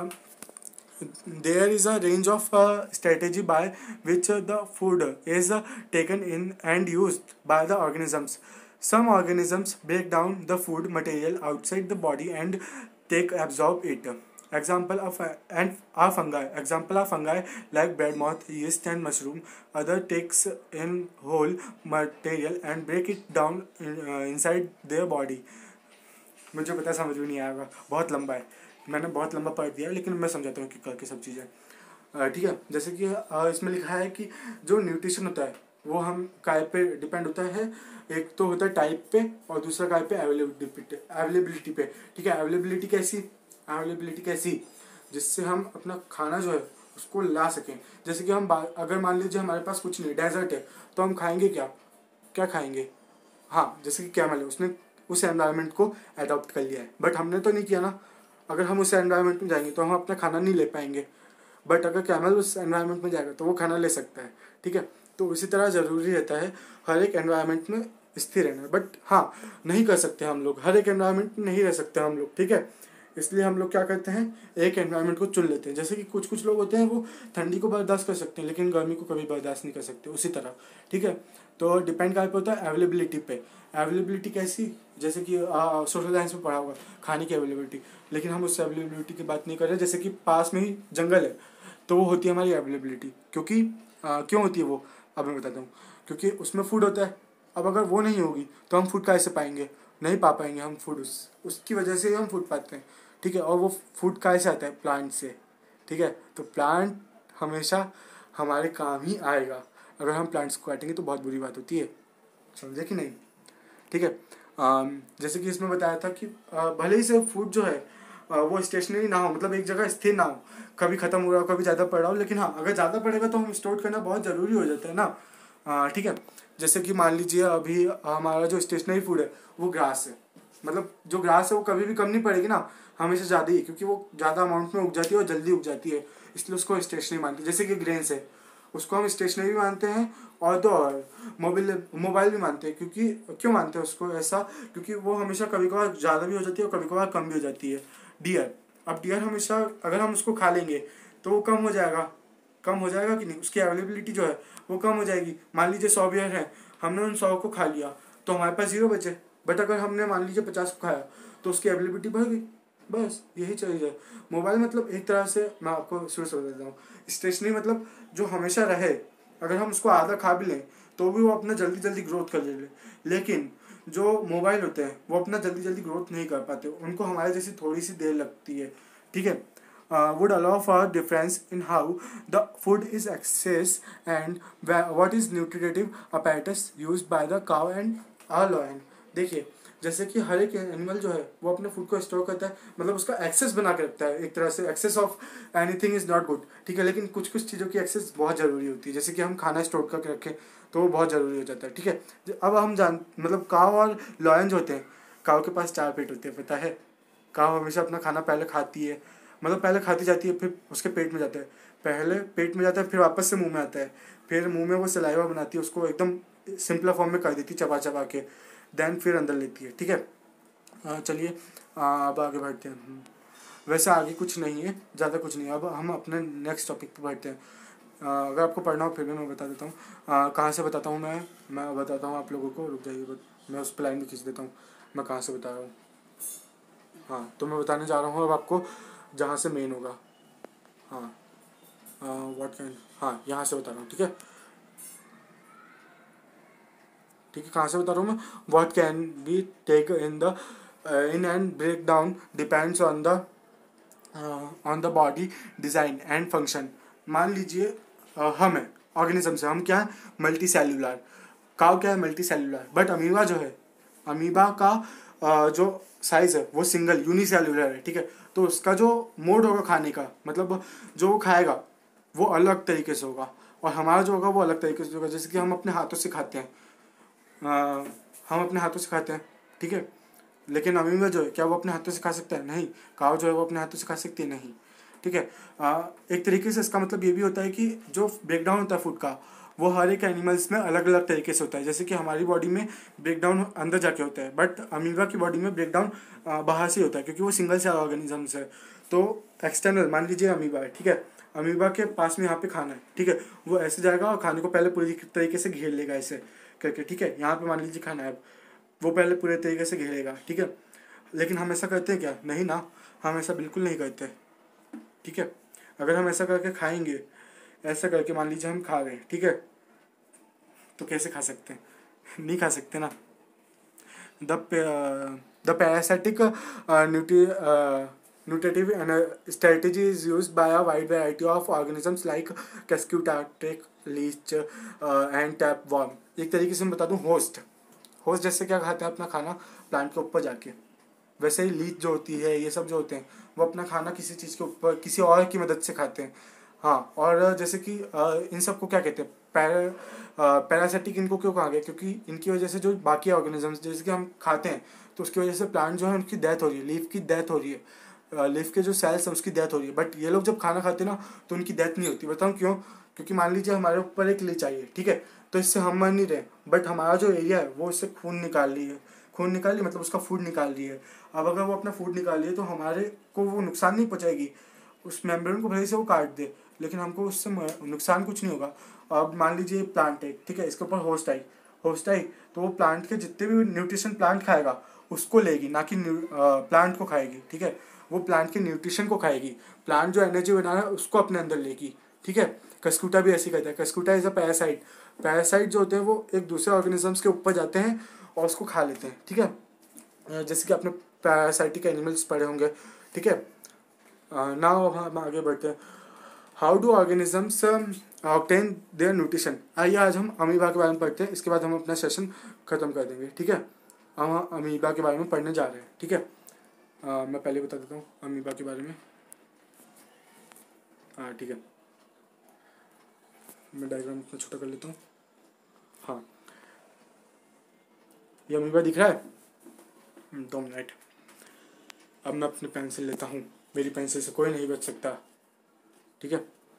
there is a range of uh, strategy by which uh, the food is uh, taken in and used by the organisms. Some organisms break down the food material outside the body and take absorb it. Example of uh, and are fungi. Example are fungi like bread moth, yeast, and mushroom. Other takes in whole material and break it down in, uh, inside their body. मुझे पता समझ में नहीं आएगा, बहुत लंबा है, मैंने बहुत लंबा पढ़ दिया, लेकिन मैं समझाता हूँ कि करके सब चीज़ें, ठीक है। जैसे कि इसमें लिखा है कि जो न्यूट्रिशन होता है वो हम काय पे डिपेंड होता है, एक तो होता है टाइप पे और दूसरा काय पे, अवेलेबिलिटी पे अवेलेबिलिटी पे ठीक है। अवेलेबिलिटी कैसी अवेलेबिलिटी कैसी जिससे हम अपना खाना जो है उसको ला सकें। जैसे कि हम अगर मान लीजिए हमारे पास कुछ नहीं, डेजर्ट है, तो हम खाएंगे क्या क्या खाएंगे, हाँ, जैसे कि कैमल है, उसने उस एनवायरनमेंट को अडॉप्ट कर लिया है, बट हमने तो नहीं किया ना। अगर हम उस एनवायरनमेंट में जाएंगे तो हम अपना खाना नहीं ले पाएंगे, बट अगर कैमल उस एनवायरनमेंट में जाएगा तो वो खाना ले सकता है, ठीक है। तो इसी तरह ज़रूरी रहता है हर एक एनवायरनमेंट में स्थिर रहना, बट हाँ नहीं कर सकते हम लोग, हर एक एनवायरनमेंट में नहीं रह सकते हम लोग, ठीक है। इसलिए हम लोग क्या करते हैं, एक एनवायरनमेंट को चुन लेते हैं। जैसे कि कुछ कुछ लोग होते हैं वो ठंडी को बर्दाश्त कर सकते हैं लेकिन गर्मी को कभी बर्दाश्त नहीं कर सकते, उसी तरह, ठीक है। तो डिपेंड कहाँ पे होता है, अवेलेबिलिटी पे। अवेलेबिलिटी कैसी, जैसे कि सोशल साइंस में पढ़ा होगा खाने की अवेलेबिलिटी, लेकिन हम उस अवेलेबिलिटी की बात नहीं कर रहे। जैसे कि पास में ही जंगल है तो वो होती है हमारी अवेलेबिलिटी, क्योंकि आ, क्यों होती है वो, अब मैं बताता हूँ। क्योंकि उसमें फूड होता है, अब अगर वो नहीं होगी तो हम फूड कैसे पाएंगे, नहीं पा पाएंगे हम फूड, उस उसकी वजह से ही हम फूड पाते हैं, ठीक है। और वो फूड कैसे आता है, प्लांट से, ठीक है। तो प्लांट हमेशा हमारे काम ही आएगा, अगर हम प्लांट्स को काटेंगे तो बहुत बुरी बात होती है, समझे कि नहीं, ठीक है। अम, जैसे कि इसमें बताया था कि अ, भले ही से फूड जो है अ, वो स्टेशनरी ना हो, मतलब एक जगह स्थिर ना हो, कभी ख़त्म हो रहा हो कभी ज़्यादा पड़ रहा हो, लेकिन हाँ अगर ज़्यादा पड़ेगा तो हम स्टोर करना बहुत ज़रूरी हो जाता है ना, अ, ठीक है। जैसे कि मान लीजिए अभी हमारा जो स्टेशनरी फूड है वो ग्रास है, मतलब जो ग्रास है वो कभी भी कम नहीं पड़ेगी ना, हमेशा ज़्यादा ही, क्योंकि वो ज़्यादा अमाउंट में उग जाती है और जल्दी उग जाती है, इसलिए उसको स्टेशनरी मानते हैं। जैसे कि ग्रेन्स है उसको हम स्टेशनरी भी मानते हैं, और तो और मोबाइल मोबाइल भी मानते हैं, क्योंकि क्यों मानते हैं उसको ऐसा, क्योंकि वो हमेशा कभी कभार ज़्यादा भी हो जाती है और कभी कभार कम भी हो जाती है। डियर, अब डियर हमेशा अगर हम उसको खा लेंगे तो वो कम हो जाएगा, कम हो जाएगा कि नहीं, उसकी अवेलेबिलिटी जो है वो कम हो जाएगी। मान लीजिए सौ बियर है, हमने उन सौ को खा लिया तो हमारे पास जीरो बचे, बट अगर हमने मान लीजिए पचास को खाया तो उसकी अवेलेबिलिटी बढ़ गई, बस यही चाहिए। मोबाइल मतलब एक तरह से मैं आपको शुरू से बता देता हूँ, स्टेशनरी मतलब जो हमेशा रहे, अगर हम उसको आधा खा भी लें तो भी वो अपना जल्दी जल्दी ग्रोथ कर ले, लेकिन जो मोबाइल होते हैं वो अपना जल्दी जल्दी ग्रोथ नहीं कर पाते, उनको हमारे जैसी थोड़ी सी देर लगती है, ठीक है। Would allow for difference in how the food is access and what is nutritive apparatus used by the cow and a lion. देखिए जैसे कि हर एक एनिमल जो है वो अपने फूड को स्टोर करता है, मतलब उसका एक्सेस बना के रखता है, एक तरह से access of anything is not good, ठीक है। लेकिन कुछ कुछ चीज़ों की एक्सेस बहुत ज़रूरी होती है, जैसे कि हम खाना स्टोर करके रखें तो वो बहुत ज़रूरी हो जाता है, ठीक है। अब हम जान मतलब काव और लॉयन जो होते हैं, काव के पास चार पेट होते हैं, पता है। काव हमेशा अपना खाना पहले खाती है, मतलब पहले खाती जाती है फिर उसके पेट में जाता है, पहले पेट में जाता है फिर वापस से मुंह में आता है, फिर मुंह में वो सलाइवा बनाती है, उसको एकदम सिंपल फॉर्म में कर देती है चबा चबा के, देन फिर अंदर लेती है, ठीक है। चलिए अब आगे बढ़ते हैं। वैसे आगे कुछ नहीं है, ज़्यादा कुछ नहीं है, अब हम अपने नेक्स्ट टॉपिक पर बढ़ते हैं। आ, अगर आपको पढ़ना हो फिर भी मैं बता देता हूँ, कहाँ से बताता हूँ मैं मैं बताता हूँ आप लोगों को, रुक जाइए मैं उस पर लाइन भी खींच देता हूँ, मैं कहाँ से बता रहा हूँ। हाँ तो मैं बताने जा रहा हूँ अब आपको जहाँ से मेन होगा, हाँ व्हाट कैन, हाँ यहाँ से बता रहा हूँ, ठीक है, ठीक है। कहाँ से बता रहा हूँ मैं, what can be take in the in and break down depends on the on the body design and function. मान लीजिए uh, हम है ऑर्गेनिज्म से, हम क्या है मल्टी सेल्यूलर, काव क्या है मल्टी सेल्यूलर, बट अमीबा जो है, अमीबा का uh, जो साइज है वो सिंगल यूनिसेल्यूलर है, ठीक है। तो उसका जो मोड होगा खाने का, मतलब जो वो खाएगा वो अलग तरीके से होगा, और हमारा जो होगा वो अलग तरीके से होगा। जैसे कि हम अपने हाथों से खाते हैं, आ, हम अपने हाथों से खाते हैं, ठीक है, लेकिन अमीबा जो है क्या वो अपने हाथों से खा सकता है, नहीं। काव जो है वो अपने हाथों से खा सकती है, नहीं, ठीक है। आ, एक तरीके से इसका मतलब ये भी होता है कि जो ब्रेकडाउन होता है फूड का वो हर एक एनिमल्स में अलग अलग तरीके से होता है। जैसे कि हमारी बॉडी में ब्रेकडाउन अंदर जाके होता है, बट अमीबा की बॉडी में ब्रेकडाउन बाहर से होता है, क्योंकि वो सिंगल सेल ऑर्गेनिजम्स है। तो एक्सटर्नल मान लीजिए अमीबा है, ठीक है, अमीबा के पास में यहाँ पे खाना है, ठीक है, वो ऐसे जाएगा और खाने को पहले पूरी तरीके से घेर लेगा ऐसे करके, ठीक है। यहाँ पे मान लीजिए खाना है, वो पहले पूरे तरीके से घेरेगा, ठीक है। लेकिन हम ऐसा करते हैं क्या, नहीं ना, हम ऐसा बिल्कुल नहीं करते, ठीक है। अगर हम ऐसा करके खाएंगे, ऐसा करके मान लीजिए हम खा रहे हैं, ठीक है, तो कैसे खा सकते हैं, नहीं खा सकते ना। The the parasitic nutri nutritive and uh, strategy is used by a wide variety of organisms like cashew, tartic, leech uh, and tapeworm। एक तरीके से मैं बता दूं, होस्ट होस्ट जैसे क्या खाते हैं अपना खाना प्लांट के ऊपर जाके, वैसे ही लीच जो होती है, ये सब जो होते हैं वो अपना खाना किसी चीज़ के ऊपर किसी और की मदद से खाते हैं। हाँ, और जैसे कि इन सब को क्या कहते हैं, पैरा पैरासिटिक इनको क्यों कहा गया, क्योंकि इनकी वजह से जो बाकी ऑर्गेनिजम्स जैसे कि हम खाते हैं तो उसकी वजह से प्लांट जो है उनकी डेथ हो रही है, लीफ की डेथ हो रही है, लीफ के जो सेल्स हैं उसकी डेथ हो रही है। बट ये लोग जब खाना खाते हैं ना तो उनकी डेथ नहीं होती। बताऊँ क्यों, क्योंकि मान लीजिए हमारे ऊपर एक लीच आई है, ठीक है, तो इससे हम मर नहीं रहे, बट हमारा जो एरिया है वो इससे खून निकाल रही है, खून निकाल रही मतलब उसका फूड निकाल रही है। अब अगर वो अपना फूड निकाल रही है तो हमारे को वो नुकसान नहीं पहुँचाएगी, उस मेम्ब्रेन को भले से वो काट दे लेकिन हमको उससे नुकसान कुछ नहीं होगा। अब मान लीजिए प्लांट है, ठीक है, इसके ऊपर होस्ट आई होस्ट आई तो वो प्लांट के जितने भी न्यूट्रिशन प्लांट खाएगा उसको लेगी, ना कि प्लांट को खाएगी, ठीक है। वो प्लांट के न्यूट्रिशन को खाएगी, प्लांट जो एनर्जी बना है उसको अपने अंदर लेगी, ठीक है। कस्कूटा भी ऐसे ही करता है। Cuscuta is a parasite. Parasite जो होते हैं वो एक दूसरे ऑर्गेनिजम्स के ऊपर जाते हैं और उसको खा लेते हैं, ठीक है। जैसे कि आपने पैरासाइटिक एनिमल्स पढ़े होंगे, ठीक है। नाउ हम आगे बढ़ते हैं। How do organisms obtain their nutrition. आइए आज हम अमीबा के बारे में पढ़ते हैं, इसके बाद हम अपना सेशन खत्म कर देंगे, ठीक है। हम अमीबा के बारे में पढ़ने जा रहे हैं, ठीक है। uh, मैं पहले बता देता हूँ अमीबा के बारे में। हाँ ठीक है, मैं डायग्राम इतना छोटा कर लेता हूँ। हाँ, ये अमीबा दिख रहा है, दो मिनट। अब मैं अपनी पेंसिल लेता हूँ, मेरी पेंसिल से कोई नहीं बच सकता, ठीक है।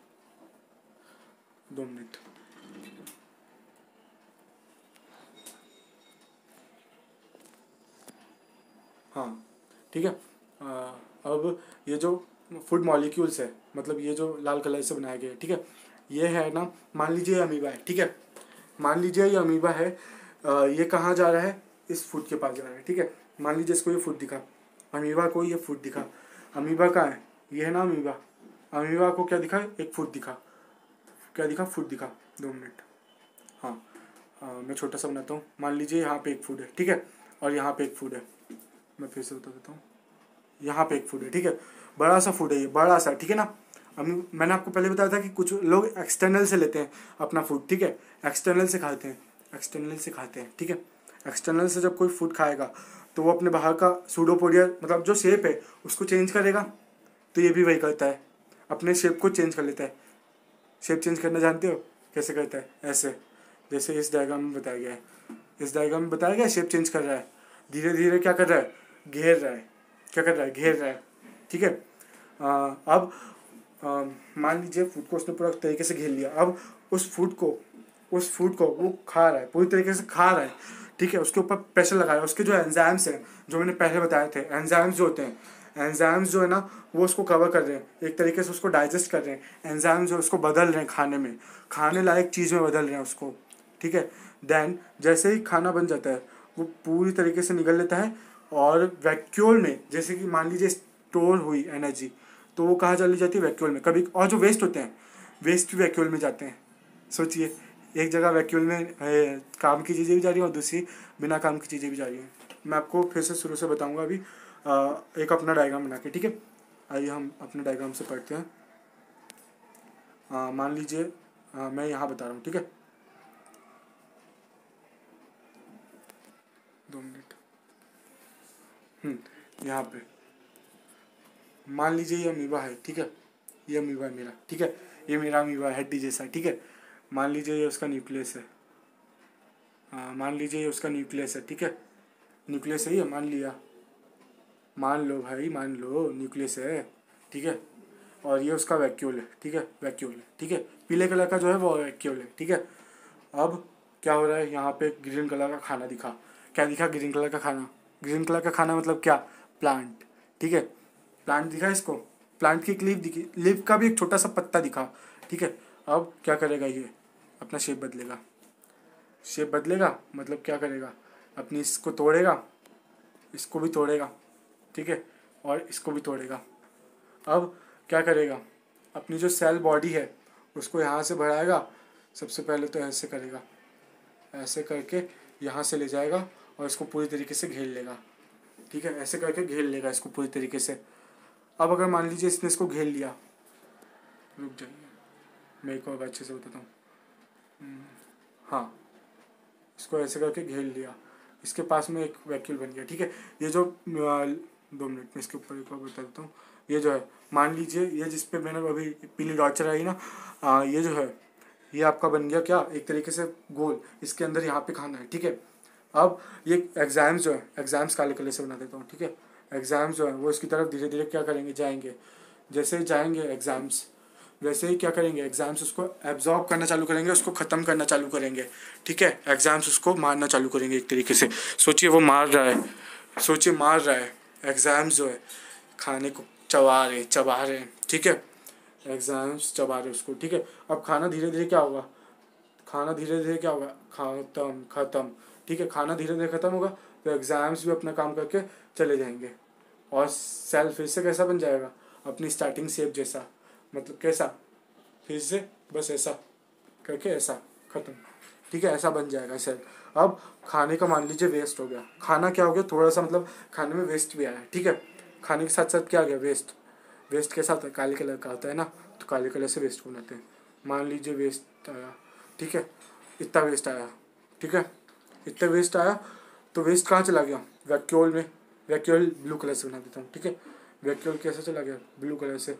दो मिनट। हाँ ठीक है। अब ये जो फूड मॉलिक्यूल्स है, मतलब ये जो लाल कलर से बनाया गया है, ठीक है, ये है ना, मान लीजिए अमीबा है, ठीक है। मान लीजिए ये अमीबा है, आ, ये कहाँ जा रहा है, इस फूड के पास जा रहा है, ठीक है। मान लीजिए इसको ये फूड दिखा, अमीबा को ये फूड दिखा। अमीबा कहाँ है, ये है ना अमीबा। अमीबा को क्या दिखा, एक फूड दिखा, क्या दिखा, फूड दिखा। दो मिनट। हाँ आ, मैं छोटा सा बनाता हूँ। मान लीजिए यहाँ पे एक फूड है, ठीक है, और यहाँ पे एक फूड है। मैं फिर से बता देता हूँ, यहाँ पे एक फूड है, ठीक है, बड़ा सा फूड है ये, बड़ा सा, ठीक है ना। अब मैंने आपको पहले बताया था कि कुछ लोग एक्सटर्नल से लेते हैं अपना फूड, ठीक है, एक्सटर्नल से खाते हैं, एक्सटर्नल से खाते हैं, ठीक है। एक्सटर्नल से जब कोई फूड खाएगा तो वो अपने बाहर का सूडोपोडिया मतलब जो शेप है उसको चेंज करेगा, तो ये भी वही करता है, अपने शेप को चेंज कर लेता है। शेप चेंज करना जानते हो कैसे करता है, ऐसे, जैसे इस डायग्राम में बताया गया है। इस डायग्राम में बताया गया शेप चेंज कर रहा है, धीरे धीरे क्या कर रहा है, घेर रहा है, क्या कर रहा है, घेर रहा है, ठीक है। अब मान लीजिए फूड को उसने पूरा तरीके से घेर लिया। अब उस फूड को उस फूड को वो खा रहा है, पूरी तरीके से खा रहा है, ठीक है। उसके ऊपर प्रेशर लगा रहा है, उसके जो एंजाइम्स हैं जो मैंने पहले बताए थे, एंजाइम्स जो होते हैं, एंजाइम्स जो है ना वो उसको कवर कर रहे हैं, एक तरीके से उसको डाइजेस्ट कर रहे हैं। एंजाइम्स जो उसको बदल रहे हैं, खाने में, खाने लायक चीज़ में बदल रहे हैं उसको, ठीक है। देन जैसे ही खाना बन जाता है वो पूरी तरीके से निगल लेता है और वैक्यूल में, जैसे कि मान लीजिए स्टोर हुई एनर्जी तो वो कहाँ चली जाती है, वैक्यूल में। कभी और जो वेस्ट होते हैं, वेस्ट भी वैक्यूल में जाते हैं। सोचिए, एक जगह वैक्यूल में है, काम की चीज़ें भी जा रही हैं और दूसरी बिना काम की चीज़ें भी जा रही हैं। मैं आपको फिर से शुरू से बताऊंगा अभी आ, एक अपना डायग्राम बना के, ठीक है। आइए हम अपने डायग्राम से पढ़ते हैं। मान लीजिए मैं यहाँ बता रहा हूँ, ठीक है, दो मिनट। हम्म यहाँ पे मान लीजिए ये अमीबा है, ठीक है, ये अमीबा है मेरा, ठीक है, ये मेरा अमीबा है, हड्डी जैसा, ठीक है। मान लीजिए ये उसका न्यूक्लियस है, हाँ मान लीजिए ये उसका न्यूक्लियस है, ठीक है, न्यूक्लियस है ये, मान लिया, मान लो भाई, मान लो न्यूक्लियस है, ठीक है। और ये उसका वैक्यूल है, ठीक है, वैक्यूल है, ठीक है, पीले कलर का जो है वो वैक्यूल है, ठीक है। अब क्या हो रहा है, यहाँ पे ग्रीन कलर का खाना दिखा, क्या दिखा, ग्रीन कलर का खाना। ग्रीन कलर का खाना मतलब क्या, प्लांट, ठीक है, प्लांट दिखा इसको, प्लांट की एक लीफ दिखी, लीफ का भी एक छोटा सा पत्ता दिखा, ठीक है। अब क्या करेगा, ये अपना शेप बदलेगा, शेप बदलेगा मतलब क्या करेगा, अपनी इसको तोड़ेगा, इसको भी तोड़ेगा, ठीक है, और इसको भी तोड़ेगा। अब क्या करेगा, अपनी जो सेल बॉडी है उसको यहाँ से बढ़ाएगा, सबसे पहले तो ऐसे करेगा, ऐसे करके यहाँ से ले जाएगा और इसको पूरी तरीके से घेर लेगा, ठीक है, ऐसे करके घेर लेगा इसको पूरी तरीके से। अब अगर मान लीजिए इसने इसको घेर लिया, रुक जाइए मैं एक और अच्छे से बताता हूँ। हाँ, इसको ऐसे करके घेर लिया, इसके पास में एक वैक्यूल बन गया, ठीक है। ये जो दो मिनट में इसके ऊपर एक और बता देता हूँ। ये जो है, मान लीजिए ये जिस पे मैंने अभी पीली डॉट चलाई ना, आ, ये जो है ये आपका बन गया क्या, एक तरीके से गोल, इसके अंदर यहाँ पे खाना है, ठीक है। अब ये एग्जाम्स जो है, एग्जाम्स काले कलर से बना देता हूँ, ठीक है। एग्जाम्स जो है वो इसकी तरफ धीरे धीरे क्या करेंगे, जाएंगे। जैसे जाएंगे एग्जाम्स वैसे ही क्या करेंगे, एग्ज़ाम्स उसको एब्जॉर्ब करना चालू करेंगे, उसको ख़त्म करना चालू करेंगे, ठीक है। एग्ज़ाम्स उसको मारना चालू करेंगे एक तरीके से। सोचिए वो मार रहा है, सोचिए मार रहा है, एग्ज़ाम्स जो है खाने को चबा रहे चबा रहे हैं, ठीक है। एग्ज़ाम्स चबा रहे उसको, ठीक है। अब खाना धीरे धीरे क्या होगा, खाना धीरे धीरे क्या होगा, ख़त्म ख़त्म, ठीक है। खाना धीरे धीरे ख़त्म होगा तो एग्ज़ाम्स भी अपना काम करके चले जाएंगे और सेल फिर से कैसा बन जाएगा, अपनी स्टार्टिंग शेप जैसा, मतलब कैसा, फिर से बस ऐसा करके ऐसा ख़त्म, ठीक है। ऐसा बन जाएगा सेल। अब खाने का मान लीजिए वेस्ट हो गया, खाना क्या हो गया, थोड़ा सा मतलब खाने में वेस्ट भी आया, ठीक है। खाने के साथ साथ क्या आ गया, वेस्ट। वेस्ट कैसा होता है, काले कलर का होता है ना, तो काले कलर से वेस्ट को बनाते हैं। मान लीजिए वेस्ट आया, ठीक है, इतना वेस्ट आया, ठीक है, इतना वेस्ट आया, तो वेस्ट कहाँ चला गया, वैक्यूल में। वैक्यूल ब्लू कलर से बना देता हूँ, ठीक है। वैक्यूल कैसे चला गया, ब्लू कलर से,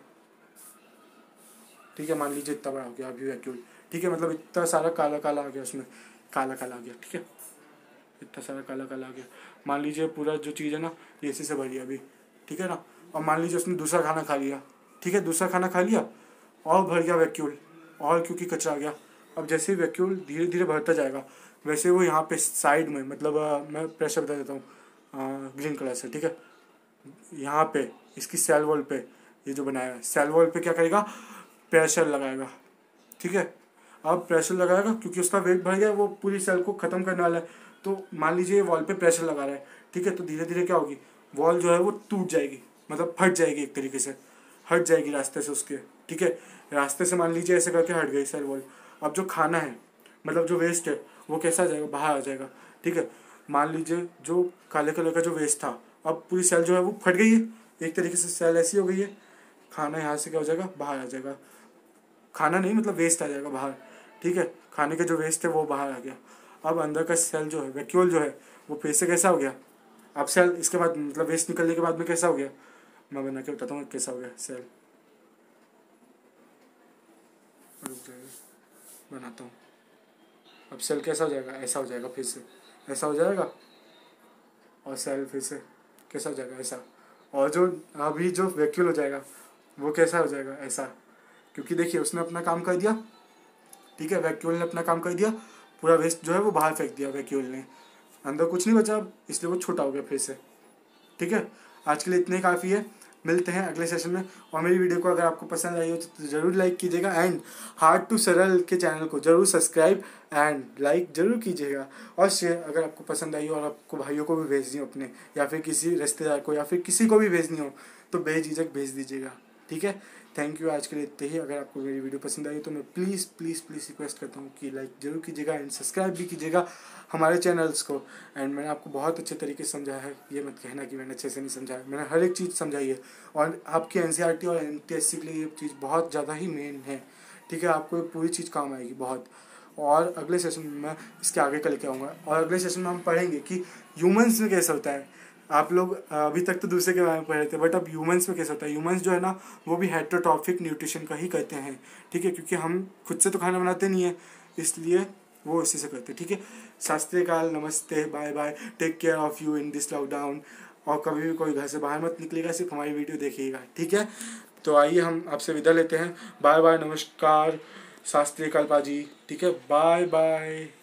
ठीक है। मान लीजिए इतना बड़ा हो गया अभी वैक्यूल, ठीक है, मतलब इतना सारा काला काला आ गया उसमें, काला काला आ गया, ठीक है, इतना सारा काला काला आ गया। मान लीजिए पूरा जो चीज़ है ना ये इसी से भरी है अभी, ठीक है ना। और मान लीजिए उसने दूसरा खाना खा लिया, ठीक है, दूसरा खाना खा लिया और भर गया वैक्यूल, और क्योंकि कचरा आ गया। अब जैसे ही वैक्यूल धीरे धीरे भरता जाएगा वैसे वो यहाँ पे साइड में, मतलब आ, मैं प्रेशर बता देता हूँ ग्रीन कलर से, ठीक है। यहाँ पे इसकी सेल वॉल पे ये जो बनाया है, सेल वॉल पे क्या करेगा, प्रेशर लगाएगा, ठीक है। अब प्रेशर लगाएगा क्योंकि उसका वेट बढ़ गया, वो पूरी सेल को ख़त्म करने वाला है। तो मान लीजिए वॉल पे प्रेशर लगा रहा है, ठीक है, तो धीरे धीरे क्या होगी, वॉल जो है वो टूट जाएगी, मतलब फट जाएगी, एक तरीके से हट जाएगी रास्ते से उसके, ठीक है। रास्ते से मान लीजिए ऐसे करके हट गई सेल वॉल। अब जो खाना है, मतलब जो वेस्ट है, वो कैसा आ जाएगा, बाहर आ जाएगा, ठीक है। मान लीजिए जो काले कलर का जो वेस्ट था, अब पूरी सेल जो है वो फट गई है, एक तरीके से सेल ऐसी हो गई है। खाना यहाँ से क्या हो जाएगा, बाहर आ जाएगा, खाना नहीं मतलब वेस्ट आ जाएगा बाहर, ठीक है। खाने के जो वेस्ट है वो बाहर आ गया। अब अंदर का सेल जो है, वैक्यूल जो है, वो फिर से कैसा हो गया। अब सेल इसके बाद मतलब वेस्ट निकलने के बाद में कैसा हो गया, मैं बना के बताता हूँ कैसा हो गया सेल, बनाता हूँ। अब सेल कैसा हो जाएगा, ऐसा हो जाएगा, फिर से ऐसा हो जाएगा, और सेल फिर से कैसा हो जाएगा, ऐसा। और जो अभी जो वैक्यूल हो जाएगा वो कैसा हो जाएगा, ऐसा। क्योंकि देखिए उसने अपना काम कर दिया, ठीक है, वैक्यूल ने अपना काम कर दिया, पूरा वेस्ट जो है वो बाहर फेंक दिया वैक्यूल ने, अंदर कुछ नहीं बचा, इसलिए वो छोटा हो गया फिर से, ठीक है। आज के लिए इतने काफ़ी है, मिलते हैं अगले सेशन में। और मेरी वीडियो को अगर आपको पसंद आई हो तो ज़रूर लाइक कीजिएगा, एंड हार्ड टू सरल के चैनल को ज़रूर सब्सक्राइब एंड लाइक ज़रूर कीजिएगा, और शेयर अगर आपको पसंद आई हो और आपको भाइयों को भी भेजनी हो अपने, या फिर किसी रिश्तेदार को, या फिर किसी को भी भेजनी हो तो बेझिझक भेज दीजिएगा, ठीक है। थैंक यू, आज के लिए इतने ही। अगर आपको मेरी वीडियो पसंद आई तो मैं प्लीज़ प्लीज़ प्लीज़ रिक्वेस्ट करता हूँ कि लाइक ज़रूर कीजिएगा एंड सब्सक्राइब भी कीजिएगा हमारे चैनल्स को। एंड मैंने आपको बहुत अच्छे तरीके से समझाया है, ये मत कहना कि मैंने अच्छे से नहीं समझाया, मैंने हर एक चीज़ समझाई है। और आपकी एन सी आर टी और एन टी एस सी के लिए ये चीज़ बहुत ज़्यादा ही मेन है, ठीक है। आपको ये पूरी चीज़ काम आएगी बहुत। और अगले सेशन में मैं इसके आगे का लेके आऊँगा, और अगले सेशन में हम पढ़ेंगे कि ह्यूमन्स में कैसे होता है। आप लोग अभी तक तो दूसरे के बारे में पढ़ रहे थे, बट अब ह्यूमंस में कैसे होता है। ह्यूमंस जो है ना वो भी हेटेरोट्रॉफिक न्यूट्रिशन का ही करते हैं, ठीक है, क्योंकि हम खुद से तो खाना बनाते नहीं है, इसलिए वो इसी से करते हैं, ठीक है। शास्त्रीय काल, नमस्ते, bye bye, take care of you in this lockdown. और कभी भी कोई घर से बाहर मत निकलेगा, सिर्फ हमारी वीडियो देखिएगा, ठीक है। तो आइए हम आपसे विदा लेते हैं, बाय बाय, नमस्कार, शास्त्रीय काल पाजी, ठीक है, बाय बाय।